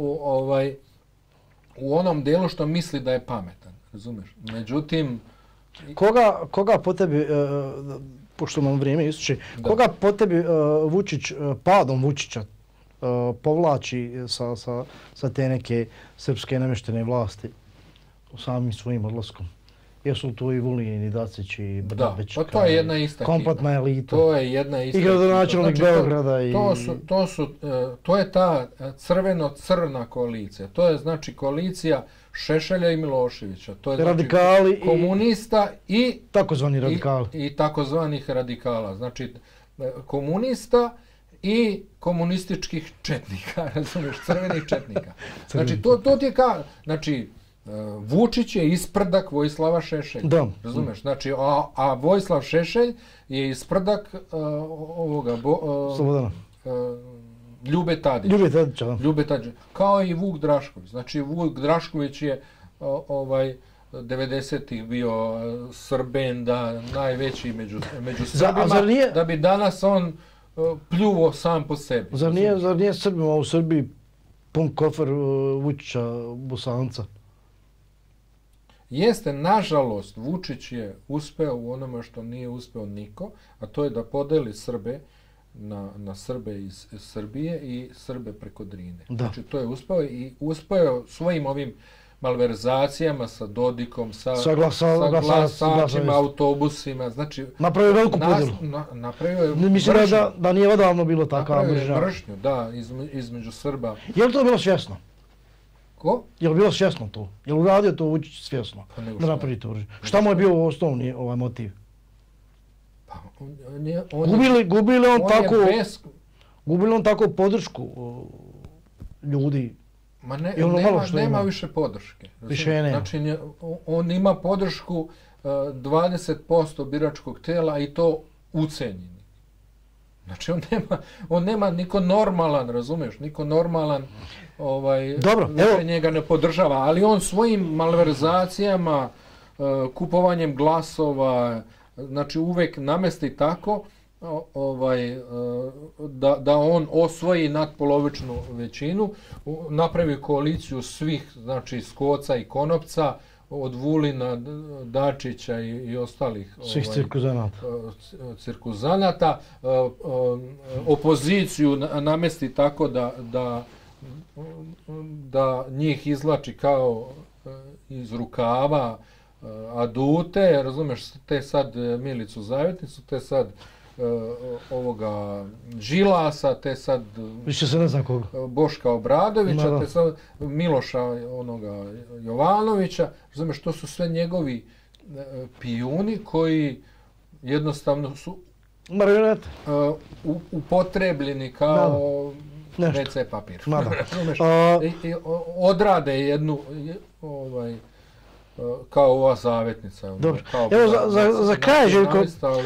u onom delu što misli da je pametan, razumiješ? Međutim, Koga po tebi, pošto nam vrijeme ističe, koga po tebi Vučić, padom Vučića, povlači sa te neke srpske namještene vlasti samim svojim odlaskom? Jesu tu i Vulin, i Dacić, i Brnabić? Da, pa to je jedna ista kompletna elita. To je jedna ista i gradonačelnik Beograda. To je ta crveno-crna koalicija. To je znači koalicija Šešelja i Miloševića. To je znači radikali komunista i takozvani radikali. I takozvanih radikala. Znači komunista i komunističkih četnika, razumiješ, crvenih četnika. Znači to ti je znači Vučić je isprdak Vojislava Šešelja. Da. Razumeš? Znači, a Vojislav Šešelj je isprdak Slobodana. Ljube Tadića. Ljube Tadića. Kao i Vuk Drašković. Znači, Vuk Drašković je 90-ih bio Srbenda, najveći među Srbima, da bi danas on pljuo sam po sebi. Zar nije Srbima u Srbiji pun kofer Vučića Bosanca? Jeste, nažalost, Vučić je uspeo u onome što nije uspeo niko, a to je da podeli Srbe na Srbe iz Srbije i Srbe preko Drine. Da. Znači, to je uspeo i uspeo svojim ovim malverzacijama sa Dodikom, sa glasačima, autobusima, znači... Napravio veliku podjelu. Napravio je mislim da nije odavno bilo takva mržnja. Napravio je mržnju, da, između Srba. Je li to bilo svjesno? Ko? Je li bilo svjesno to? Je li uradio to Vučić svjesno? Pa da napravi to. Šta mu je bio osnovni motiv? Pa gubili on tako podršku ljudi? Ma nema više podrške. Više nema. Znači, on ima podršku 20% biračkog tela i to ucenjeni. Znači, on nema niko normalan, razumiješ, niko normalan više njega ne podržava, ali on svojim malverzacijama, kupovanjem glasova, znači uvek namesti tako da on osvoji nadpolovičnu većinu, napravi koaliciju svih, znači Skoca i Konopca, od Vulina, Dačića i ostalih svih cirkuzanata, opoziciju namesti tako da njih izvlači kao iz rukava adute, razumeš, te sad Milicu Zavetnicu, te sad Đilasa, te sad više se ne znam koga. Boška Obradovića, te sad Miloša Jovanovića, razumeš, to su sve njegovi pijuni koji jednostavno su upotrebljeni kao WC papir. Odrade jednu kao ova Zavetnica. Dobro. Evo za kraj, Željko,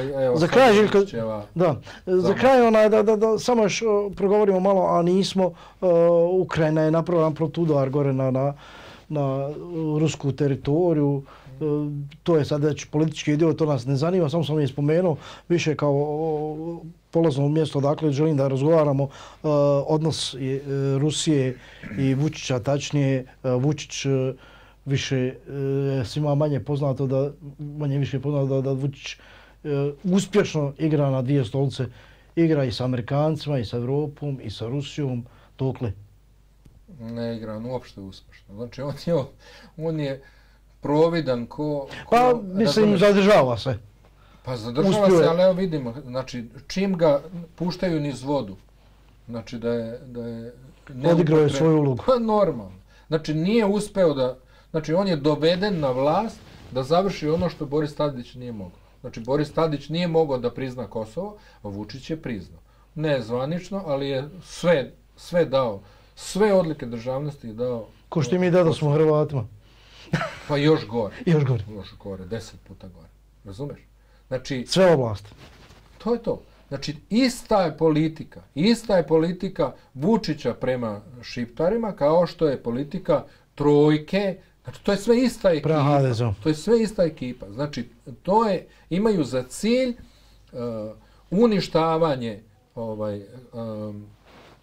za kraj da samo još progovorimo malo, a nismo, Ukrajina je napravila protudar gore na rusku teritoriju. To je sad već politički dio, to nas ne zanima, samo sam je spomenuo više kao polazno mjesto, dakle želim da razgovaramo odnos Rusije i Vučića, tačnije Vučić više svima manje poznato da Vučić uspješno igra na dvije stolice, igra i sa Amerikancima, i sa Evropom, i sa Rusijom, dokle? Ne igra on uopšte uspješno. Znači on je providan ko... Pa mislim zadržava se. Pa zadržava se, ali evo vidimo, znači čim ga puštaju niz vodu, znači da je odigrao je svoju ulogu. Pa normalno. Znači nije uspeo da... Znači, on je doveden na vlast da završi ono što Boris Tadić nije mogao. Znači, Boris Tadić nije mogao da prizna Kosovo, a Vučić je priznao. Ne zvanično, ali je sve dao. Sve odlike državnosti je dao. Ko što mi dao smo Hrvatima. Pa još gore. Još gore. 10 puta gore. Razumeš? Znači... Sve oblasti. To je to. Znači, ista je politika Vučića prema Šiptarima, kao što je politika Trojke. Znači, to je sve ista ekipa. To je sve ista ekipa. Znači, imaju za cilj uništavanje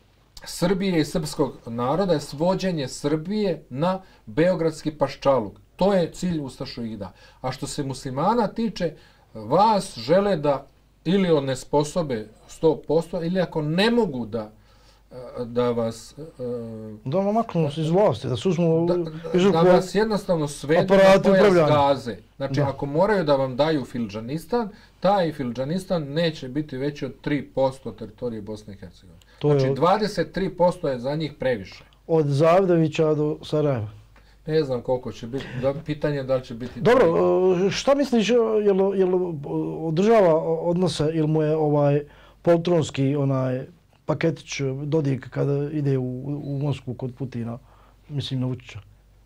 Srbije i srpskog naroda, svođenje Srbije na beogradski paščaluk. To je cilj ustašoida. A što se muslimana tiče, vas žele da ili onesposobe 100%, ili ako ne mogu da vas... Da namaknu se iz vlasti, da se uzmu... Da vas jednostavno svedu na pojas Gaze. Znači, ako moraju da vam daju Fildžanistan, taj Fildžanistan neće biti veći od 3% teritorije Bosne i Hercegovine. Znači, 23% je za njih previše. Od Zavidovića do Sarajeva. Ne znam koliko će biti, pitanje da li će biti... Dobro, šta misliš, jel održava odnose ili mu je poltronski paketić Dodik kada ide u Moskvu kod Putina, mislim na Vučića?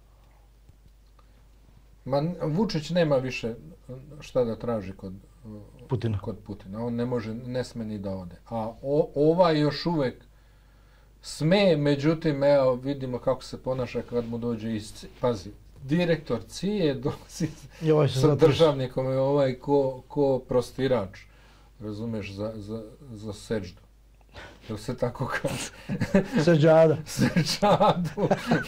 Vučić nema više šta da traži kod Putina. On ne sme ni da ode. A ovaj još uvek sme, međutim, evo, vidimo kako se ponaša kad mu dođe iz... Pazi, direktor CIA dolazi sa državnikom je ovaj ko prostirač, razumeš, za seždu. Jel se tako kaže? Seđada. Seđadu.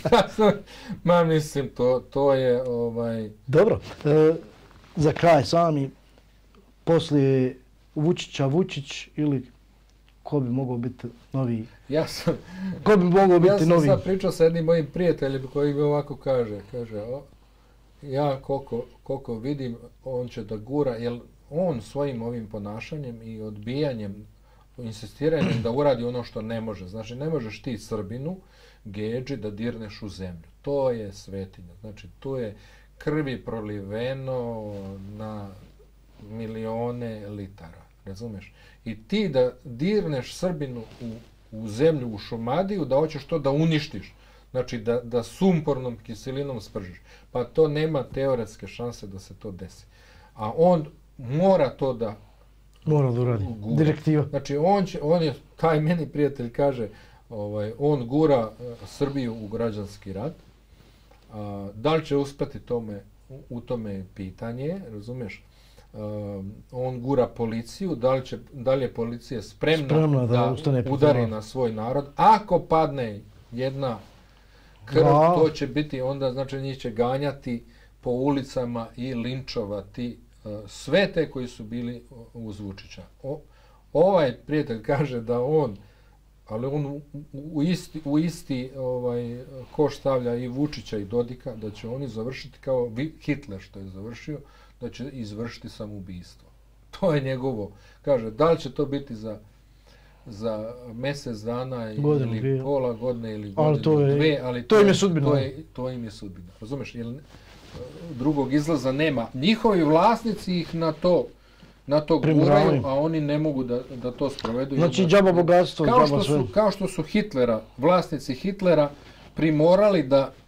Ma mislim, to je... Dobro, za kraj sami, poslije Vučića Vučić ili ko bi mogao biti novi? Ko bi mogao biti novi? Ja sam sad pričao sa jednim mojim prijateljem koji mi ovako kaže, ja koliko vidim, on će da gura, jer on svojim ovim ponašanjem i odbijanjem, insistiranjem da uradi ono što ne može. Znači, ne možeš ti Srbinu, Gedži, da dirneš u zemlju. To je svetinja. Znači, tu je krvi proliveno na milione litara. Razumeš? I ti da dirneš Srbinu u zemlju, u Šumadiju, da hoćeš to da uništiš. Znači, da sumpornom kiselinom spržiš. Pa to nema teoretske šanse da se to desi. A on mora to da uradi. Direktiva. Znači, on je, taj meni prijatelj kaže, on gura Srbiju u građanski rat. Da li će uspeti u tome pitanje, razumiješ? On gura policiju, da li je policija spremna da udari na svoj narod. Ako padne jedna krv, to će biti, onda znači njih će ganjati po ulicama i linčovati sve te koji su bili uz Vučića. Ovaj prijatelj kaže da on, ali on u isti koš stavlja i Vučića i Dodika, da će oni završiti kao Hitler što je završio, da će izvršiti samoubistvo. To je njegovo. Kaže, da li će to biti za mjesec dana ili pola godine ili godinu, dve, ali to im je sudbina. To im je sudbina. Razumeš? Jer drugog izlaza nema. Njihovi vlasnici ih na to guraju, a oni ne mogu da to sprovedu. Znači, džaba bogatstvo, džaba sve. Kao što su vlasnici Hitlera primorali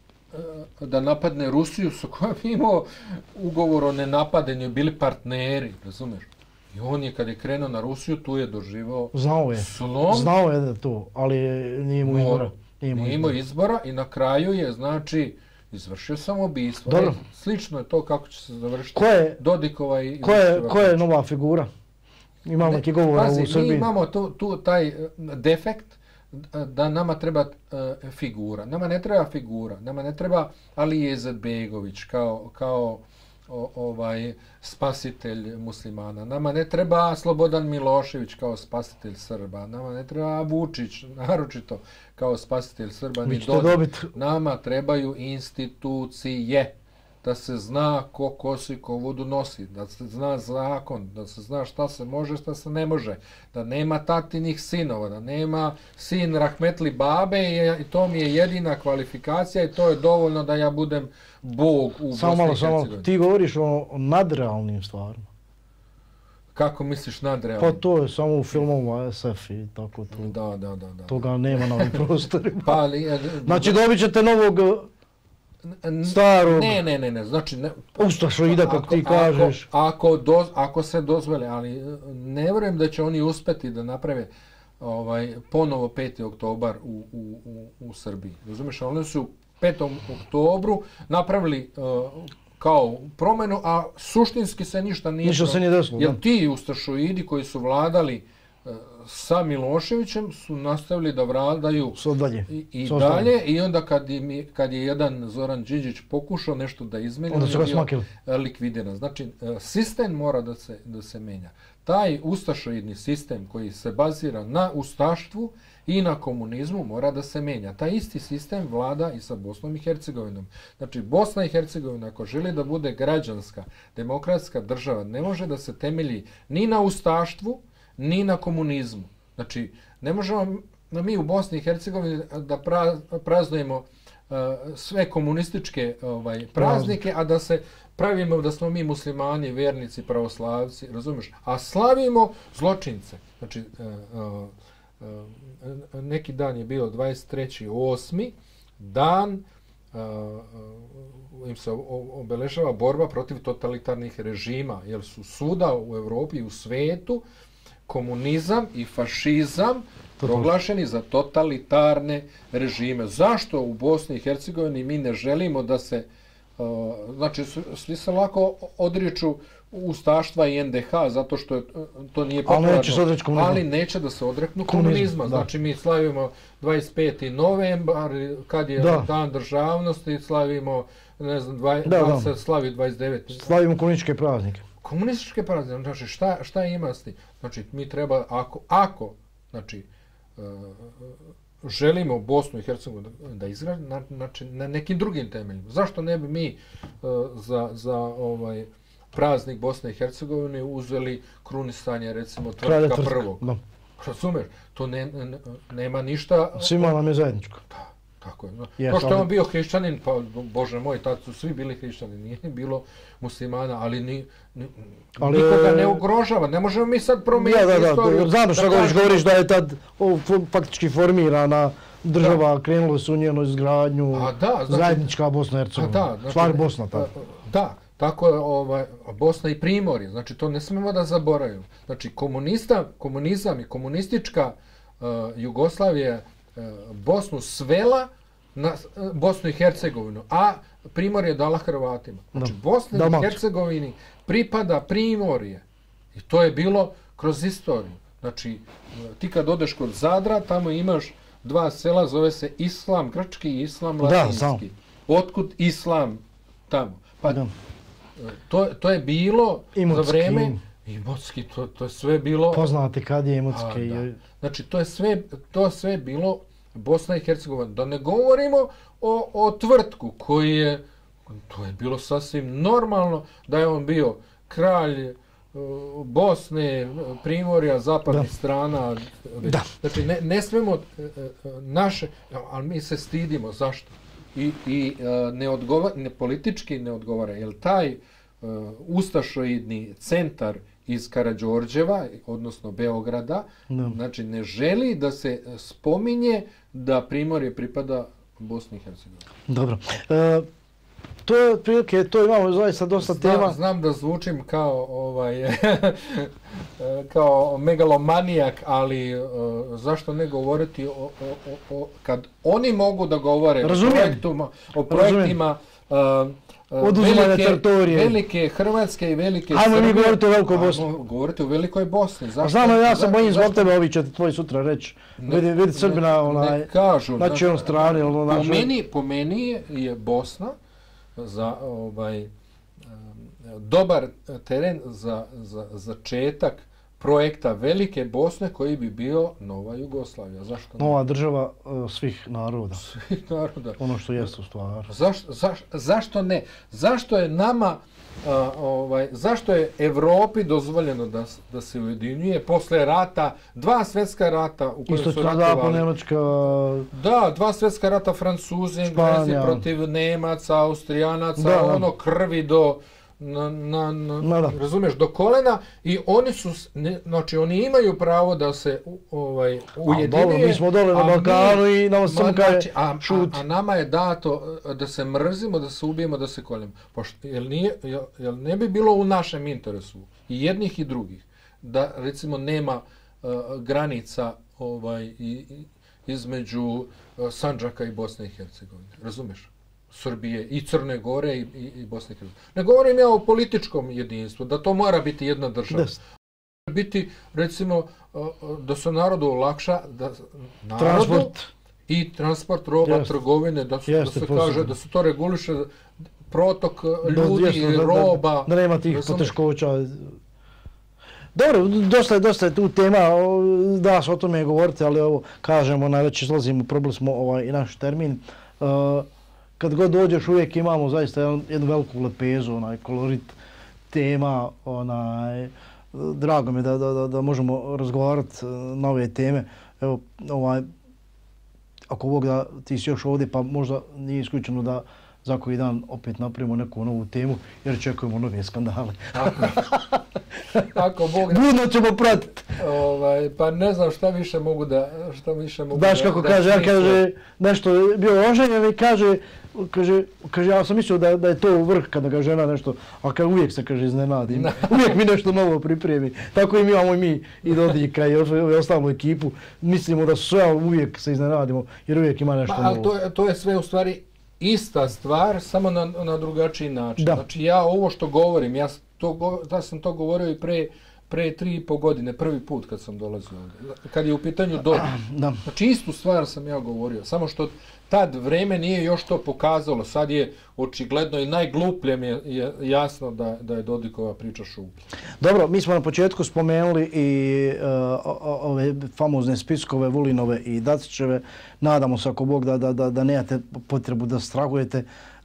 da napadne Rusiju, su kojom imao ugovor o nenapadanju, bili partneri, razumeš? I on je, kad je krenuo na Rusiju, tu je doživao slom. Znao je da to, ali nije imao izbora. Nije imao izbora i na kraju je, znači, izvršio samoubistvo. Slično je to kako će se završiti Dodikova i... Ko je nova figura? Imamo neki govor u Srbiji. Mi imamo tu taj defekt da nama treba figura. Nama ne treba figura. Nama ne treba Alija Izetbegović kao spasitelj muslimana. Nama ne treba Slobodan Milošević kao spasitelj Srba. Nama ne treba Vučić, naročito, kao spasitelj Srba. Nama trebaju institucije. Da se zna ko kosi, ko vodu nosi. Da se zna zakon. Da se zna šta se može, šta se ne može. Da nema tatinih sinova. Da nema sin rahmetli babe i to mi je jedina kvalifikacija i to je dovoljno da ja budem Bog u Bosni i Hercegovini. Ti govoriš o nadrealnim stvarima. Kako misliš nadrealnim? Pa to je samo u filmovima SF i tako to. Da. Toga nema na ovim prostorima. Znači dobit ćete novog starog... Ne. Znači... Ustašoida, kako ti kažeš. Ako se dozvole, ali ne vjerujem da će oni uspeti da naprave ponovo 5. oktobar u Srbiji. Razumiješ, oni su 5. oktobru napravili kao promjenu, a suštinski se ništa nije... Ništa se nije desilo. Jer ti ustašoidi koji su vladali sa Miloševićem su nastavili da vladaju i dalje i onda kad je jedan Zoran Đinđić pokušao nešto da izmeni, on je bio likvidiran. Znači, sistem mora da se menja. Taj ustašoidni sistem koji se bazira na ustaštvu i na komunizmu mora da se menja. Taj isti sistem vlada i sa Bosnom i Hercegovinom. Znači, Bosna i Hercegovina, ako želi da bude građanska, demokratska država, ne može da se temelji ni na ustaštvu, ni na komunizmu. Znači, ne možemo mi u Bosni i Hercegovini da praznujemo sve komunističke praznike, a da se pravimo da smo mi muslimani, vernici, pravoslavci, razumiješ? A slavimo zločince. Znači, neki dan je bio 23.8. dan im se obeležava borba protiv totalitarnih režima, jer su svuda u Evropi i u svetu komunizam i fašizam proglašeni za totalitarne režime. Zašto u Bosni i Hercegovini mi ne želimo da se, znači svi se lako odriču ustaštva i NDH zato što to nije popularno, ali neće da se odreknu komunizma. Znači mi slavimo 25. novembar, kad je dan državnosti, slavimo, ne znam, da se slavi 29. Slavimo komunističke praznike. Komunističke praznike, znači šta ima s tim? Znači mi treba, ako znači, želimo Bosnu i Hercegovinu da izgradi, znači na nekim drugim temeljima. Zašto ne bi mi za praznik Bosne i Hercegovine uzeli krunisanje, recimo, Tvrtka prvog? Razumeš? To nema ništa... Svima nam je zajedničko. Tako je. To što je on bio hrišćanin, pa Bože moj, tad su svi bili hrišćani, nije bilo muslimana, ali nikoga ne ugrožava. Ne možemo mi sad promijeniti istoriju. Znam što govoriš da je tad faktički formirana država, krenulo se u njenu izgradnju, zajednička Bosna i Hercegovina. Stvar Bosna tad. Da, tako je Bosna i Primorje, znači to ne smemo da zaboravimo. Znači komunizam i komunistička Jugoslavija Bosnu svela na Bosnu i Hercegovinu, a Primorje dala Hrvatima. Znači Bosni i Hercegovini pripada Primorje i to je bilo kroz istoriju. Znači ti kad odeš kod Zadra, tamo imaš dva sela, zove se Islam grčki i Islam latinski. Otkud Islam tamo? Pa to je bilo za vreme Imotski, to je sve bilo... Poznati kad je Imotski. Znači to sve bilo Bosna i Hercegovina. Da ne govorimo o Tvrtku koji je, to je bilo sasvim normalno da je on bio kralj Bosne, Primorja, zapadnih strana. Znači ne smemo naše, ali mi se stidimo. Zašto? I politički ne odgovara, jer taj ustašoidni centar iz Karađorđeva, odnosno Beograda, znači ne želi da se spominje da Primorje pripada Bosni i Hercegovini. Dobro. To je otprilike, to imamo zaista dosta tema. Znam da zvučim kao megalomanijak, ali zašto ne govoriti kad oni mogu da govore o projektima oduzimanja teritorije. Velike Hrvatske i velike Srbije. Ajmo mi govoriti o Velikoj Bosni. Govoriti o Velikoj Bosni. Znamo, ja se bojim zbog tebe, ovi će tvoji sutra reći. Vidi Srbina na čijom strani. Po meni je Bosna za dobar teren za začetak projekta Velike Bosne koji bi bio Nova Jugoslavija. Zašto ne? Nova država svih naroda. Svih naroda. Ono što jeste u stvari. Zašto ne? Zašto je nama, zašto je Evropi dozvoljeno da se ujedinjuje posle rata, dva svjetska rata u kojoj su ratovali. Nemačka... Da, dva svjetska rata, Francuzi, Englezi protiv Nemaca, Austrijanaca, ono krvi do... razumiješ, do kolena, i oni su, znači oni imaju pravo da se ujedinuje. Mi smo dole na Balkanu i nam samo kaže šut. A nama je dato da se mrzimo, da se ubijemo, da se koljemo. Jel ne bi bilo u našem interesu, i jednih i drugih, da recimo nema granica između Sandžaka i Bosne i Hercegovine, razumiješ? Srbije i Crne Gore i Bosne i Hercegovine. Ne govorim ja o političkom jedinstvu, da to mora biti jedna država. biti, recimo, da se narodu olakša, Transport. I transport roba, trgovine, da se kaže, da se to reguliše, protok ljudi, roba. Da nema tih poteškoća. Dobro, dosta je tu tema, da se o tome govoriti, ali ovo, kažemo, već izlazimo, probali smo i naš termin. Kad god dođeš, uvijek imamo zaista jednu veliku lepezu, kolorit tema, drago mi je da možemo razgovarati na ove teme. Evo, ako Bog da ti si još ovdje, pa možda nije isključeno da za koji dan opet napravimo neku novu temu, jer čekujemo nove skandale. Ako Bog da... Budno ćemo pratiti. Pa ne znam šta više mogu da... Daš kako kaže, ja kaže, nešto je bio oženjen i kaže, ja sam mislio da je to vrh kada ga žena nešto, a kad uvijek se kaže iznenadim, uvijek mi nešto novo pripremi. Tako i mi imamo i Dodika i ostalu ekipu, mislimo da su sve, uvijek se iznenadimo jer uvijek ima nešto novo. Ali to je sve u stvari ista stvar, samo na drugačiji način. Da. Znači ja ovo što govorim, ja sam to govorio i pre 3,5 godine, prvi put kad sam dolazio ovdje. Kad je u pitanju Dodik. Znači istu stvar sam ja govorio, samo što tad vreme nije još to pokazalo. Sad je očigledno i najgluplje mi je jasno da je Dodikova priča šuplja. Dobro, mi smo na početku spomenuli i ove famozne spiskove Vulinove i Dacićeve. Nadamo se ako Bog da nemate potrebu da strahujete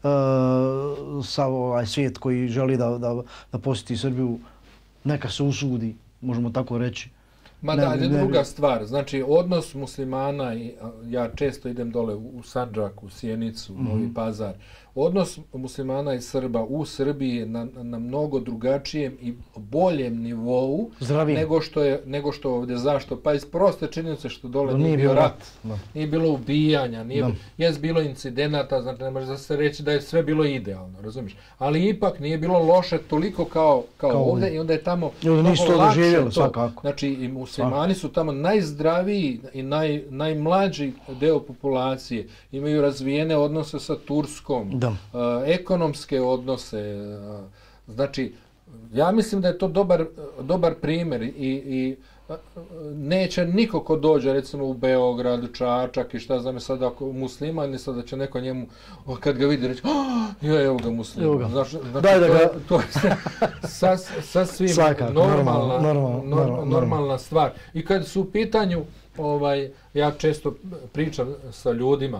sav svijet koji želi da posjeti Srbiju. Neka se usudi, možemo tako reći. Ma da, druga stvar. Znači, odnos muslimana, ja često idem dole u Sandžak, u Sjenicu, Novi Pazar. Odnos muslimana i Srba u Srbiji je na mnogo drugačijem i boljem nivou nego što ovdje. Zašto? Pa iz proste činjenice što dole nije bio rat, nije bilo ubijanja, jest bilo incidenata, znači ne može da se reći da je sve bilo idealno, razumiješ? Ali ipak nije bilo loše toliko kao ovdje i onda je tamo mnogo lakše to. Znači i muslimani su tamo najzdraviji i najmlađi deo populacije, imaju razvijene odnose sa Turskom, ekonomske odnose, znači ja mislim da je to dobar primjer i neće niko ko dođe recimo u Beograd, Čačak i šta znam sada ako musliman, sada će neko njemu kad ga vidi reći evo ga musliman. Znači to je sasvim normalna stvar. I kad su u pitanju, ja često pričam sa ljudima,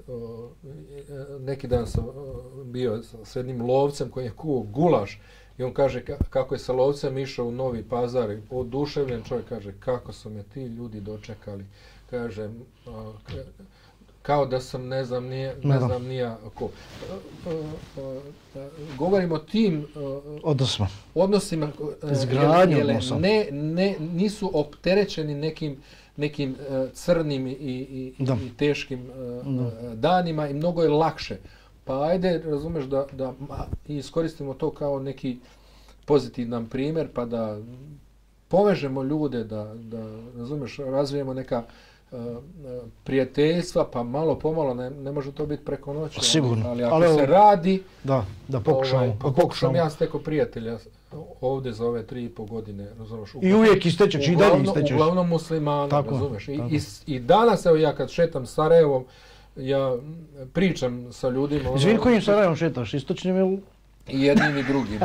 neki dan sam bio s jednim lovcem koji je kuo gulaš i on kaže kako je sa lovcem išao u Novi Pazar i oduševljen čovjek kaže kako su me ti ljudi dočekali, kaže kao da sam ne znam nija ko. Govorimo o tim odnosima jer nisu opterećeni nekim crnim i teškim danima i mnogo je lakše. Pa ajde, razumeš, da iskoristimo to kao neki pozitivan primjer, pa da povežemo ljude, da razumeš, razvijemo neka prijateljstva, pa malo pomalo, ne može to biti preko noći. Sigurno. Ali ako se radi, da pokušamo. Pokušam ja stekao prijatelja ovdje za ove 3,5 godine, razumeš. I uvijek istečeš, i dalje istečeš. Uglavnom muslimana, razumeš. I danas, evo ja kad šetam Sarajevom, ja pričam sa ljudima... Izvini, kojim Sarajevom šetaš? Istočnim ili... I jednim i drugim.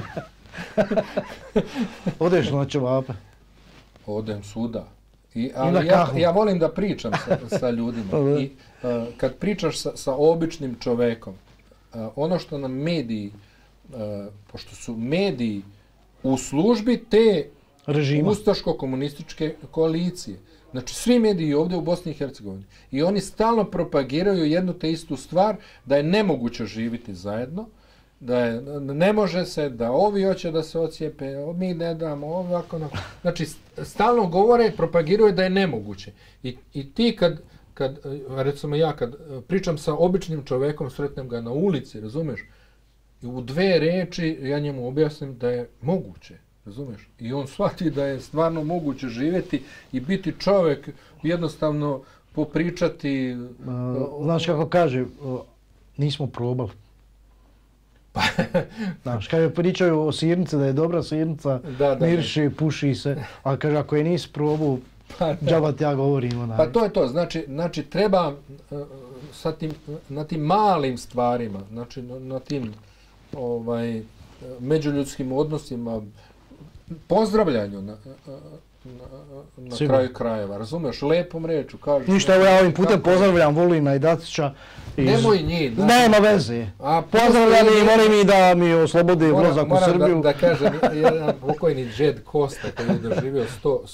Odeš na ćevape? Odem svuda. Ali ja volim da pričam sa ljudima. I kad pričaš sa običnim čovekom, ono što nam mediji, pošto su mediji u službi te ustaško-komunističke koalicije, znači svi mediji ovdje u Bosni i Hercegovini, i oni stalno propagiraju jednu te istu stvar, da je nemoguće živjeti zajedno, da ne može se, da ovi hoće da se ocijepe, mi ne damo, ovako, znači stalno govore i propagiraju da je nemoguće. I ti kad, recimo ja kad pričam sa običnim čovekom, sretnem ga na ulici, razumeš, i u 2 reči ja njemu objasnim da je moguće, razumeš, i on shvati da je stvarno moguće živjeti i biti čovjek, jednostavno popričati. Znaš kako kaže, nismo probali. Znaš, kada pričaju o sirnici, da je dobra sirnica, miriši, puši se, ali kaže, ako je nisi probao, džabat ja govorim. Pa to je to, znači treba na tim malim stvarima, znači na tim međuljudskim odnosima, pozdravljanju na kraju krajeva, razumiješ, lepom reču, kažeš. Ništa, evo ja ovim putem pozdravljam Vulina i Dacića. Nemoj njih. Nema veze. Pozdravljam i molim i da mi oslobode ulazak u Srbiju. Moram da kažem, jedan pokojni Jed Costa koji je doživio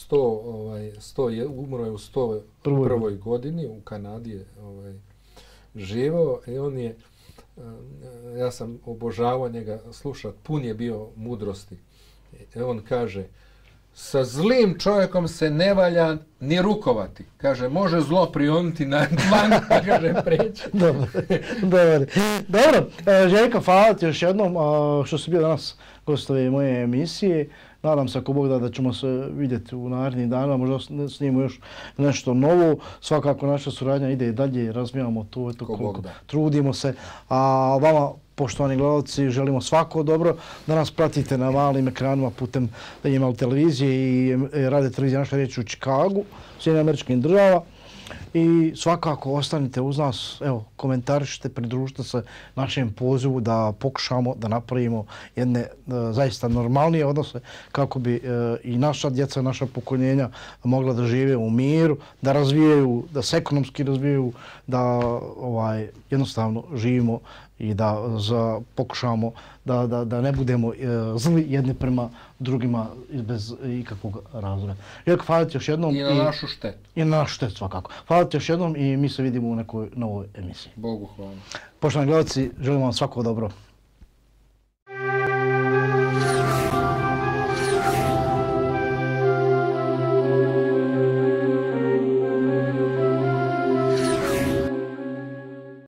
umro je u 101. godini, u Kanadi je živao i on je, ja sam obožavao njega slušat, pun je bio mudrosti. On kaže, sa zlim čovjekom se ne valja ni rukovati. Kaže, može zlo prionuti na dlan, pa kaže, preći. Dobro, Željko, hvala ti još jednom što si bio danas gostove moje emisije. Nadam se, ako Bog da ćemo se vidjeti u narednim danima, možda snimimo još nešto novo. Svakako naša suradnja ide i dalje, razvijamo to, koliko trudimo se. A vama, poštovani gledalci, želimo svako dobro da nas pratite na malim ekranima putem televizije i radio televizije Naša riječ u Čikagu, Sjedinjenih Američkih Država. I svakako ostanite uz nas, evo, komentarišite, pridružite se našem pozivu da pokušamo da napravimo jedne zaista normalnije odnose kako bi i naša djeca, naša pokoljenja mogla da žive u miru, da razvijaju, da se ekonomski razvijaju, da jednostavno živimo i da pokušamo da ne budemo zli jedni prema drugima bez ikakvog razloga. Željko, hvala ti još jednom. I na našu štetu. I na našu štetu, svakako. Hvala ti još jednom i mi se vidimo u nekoj novoj emisiji. Bogu hvala. Poštovani gledalci, želim vam svako dobro.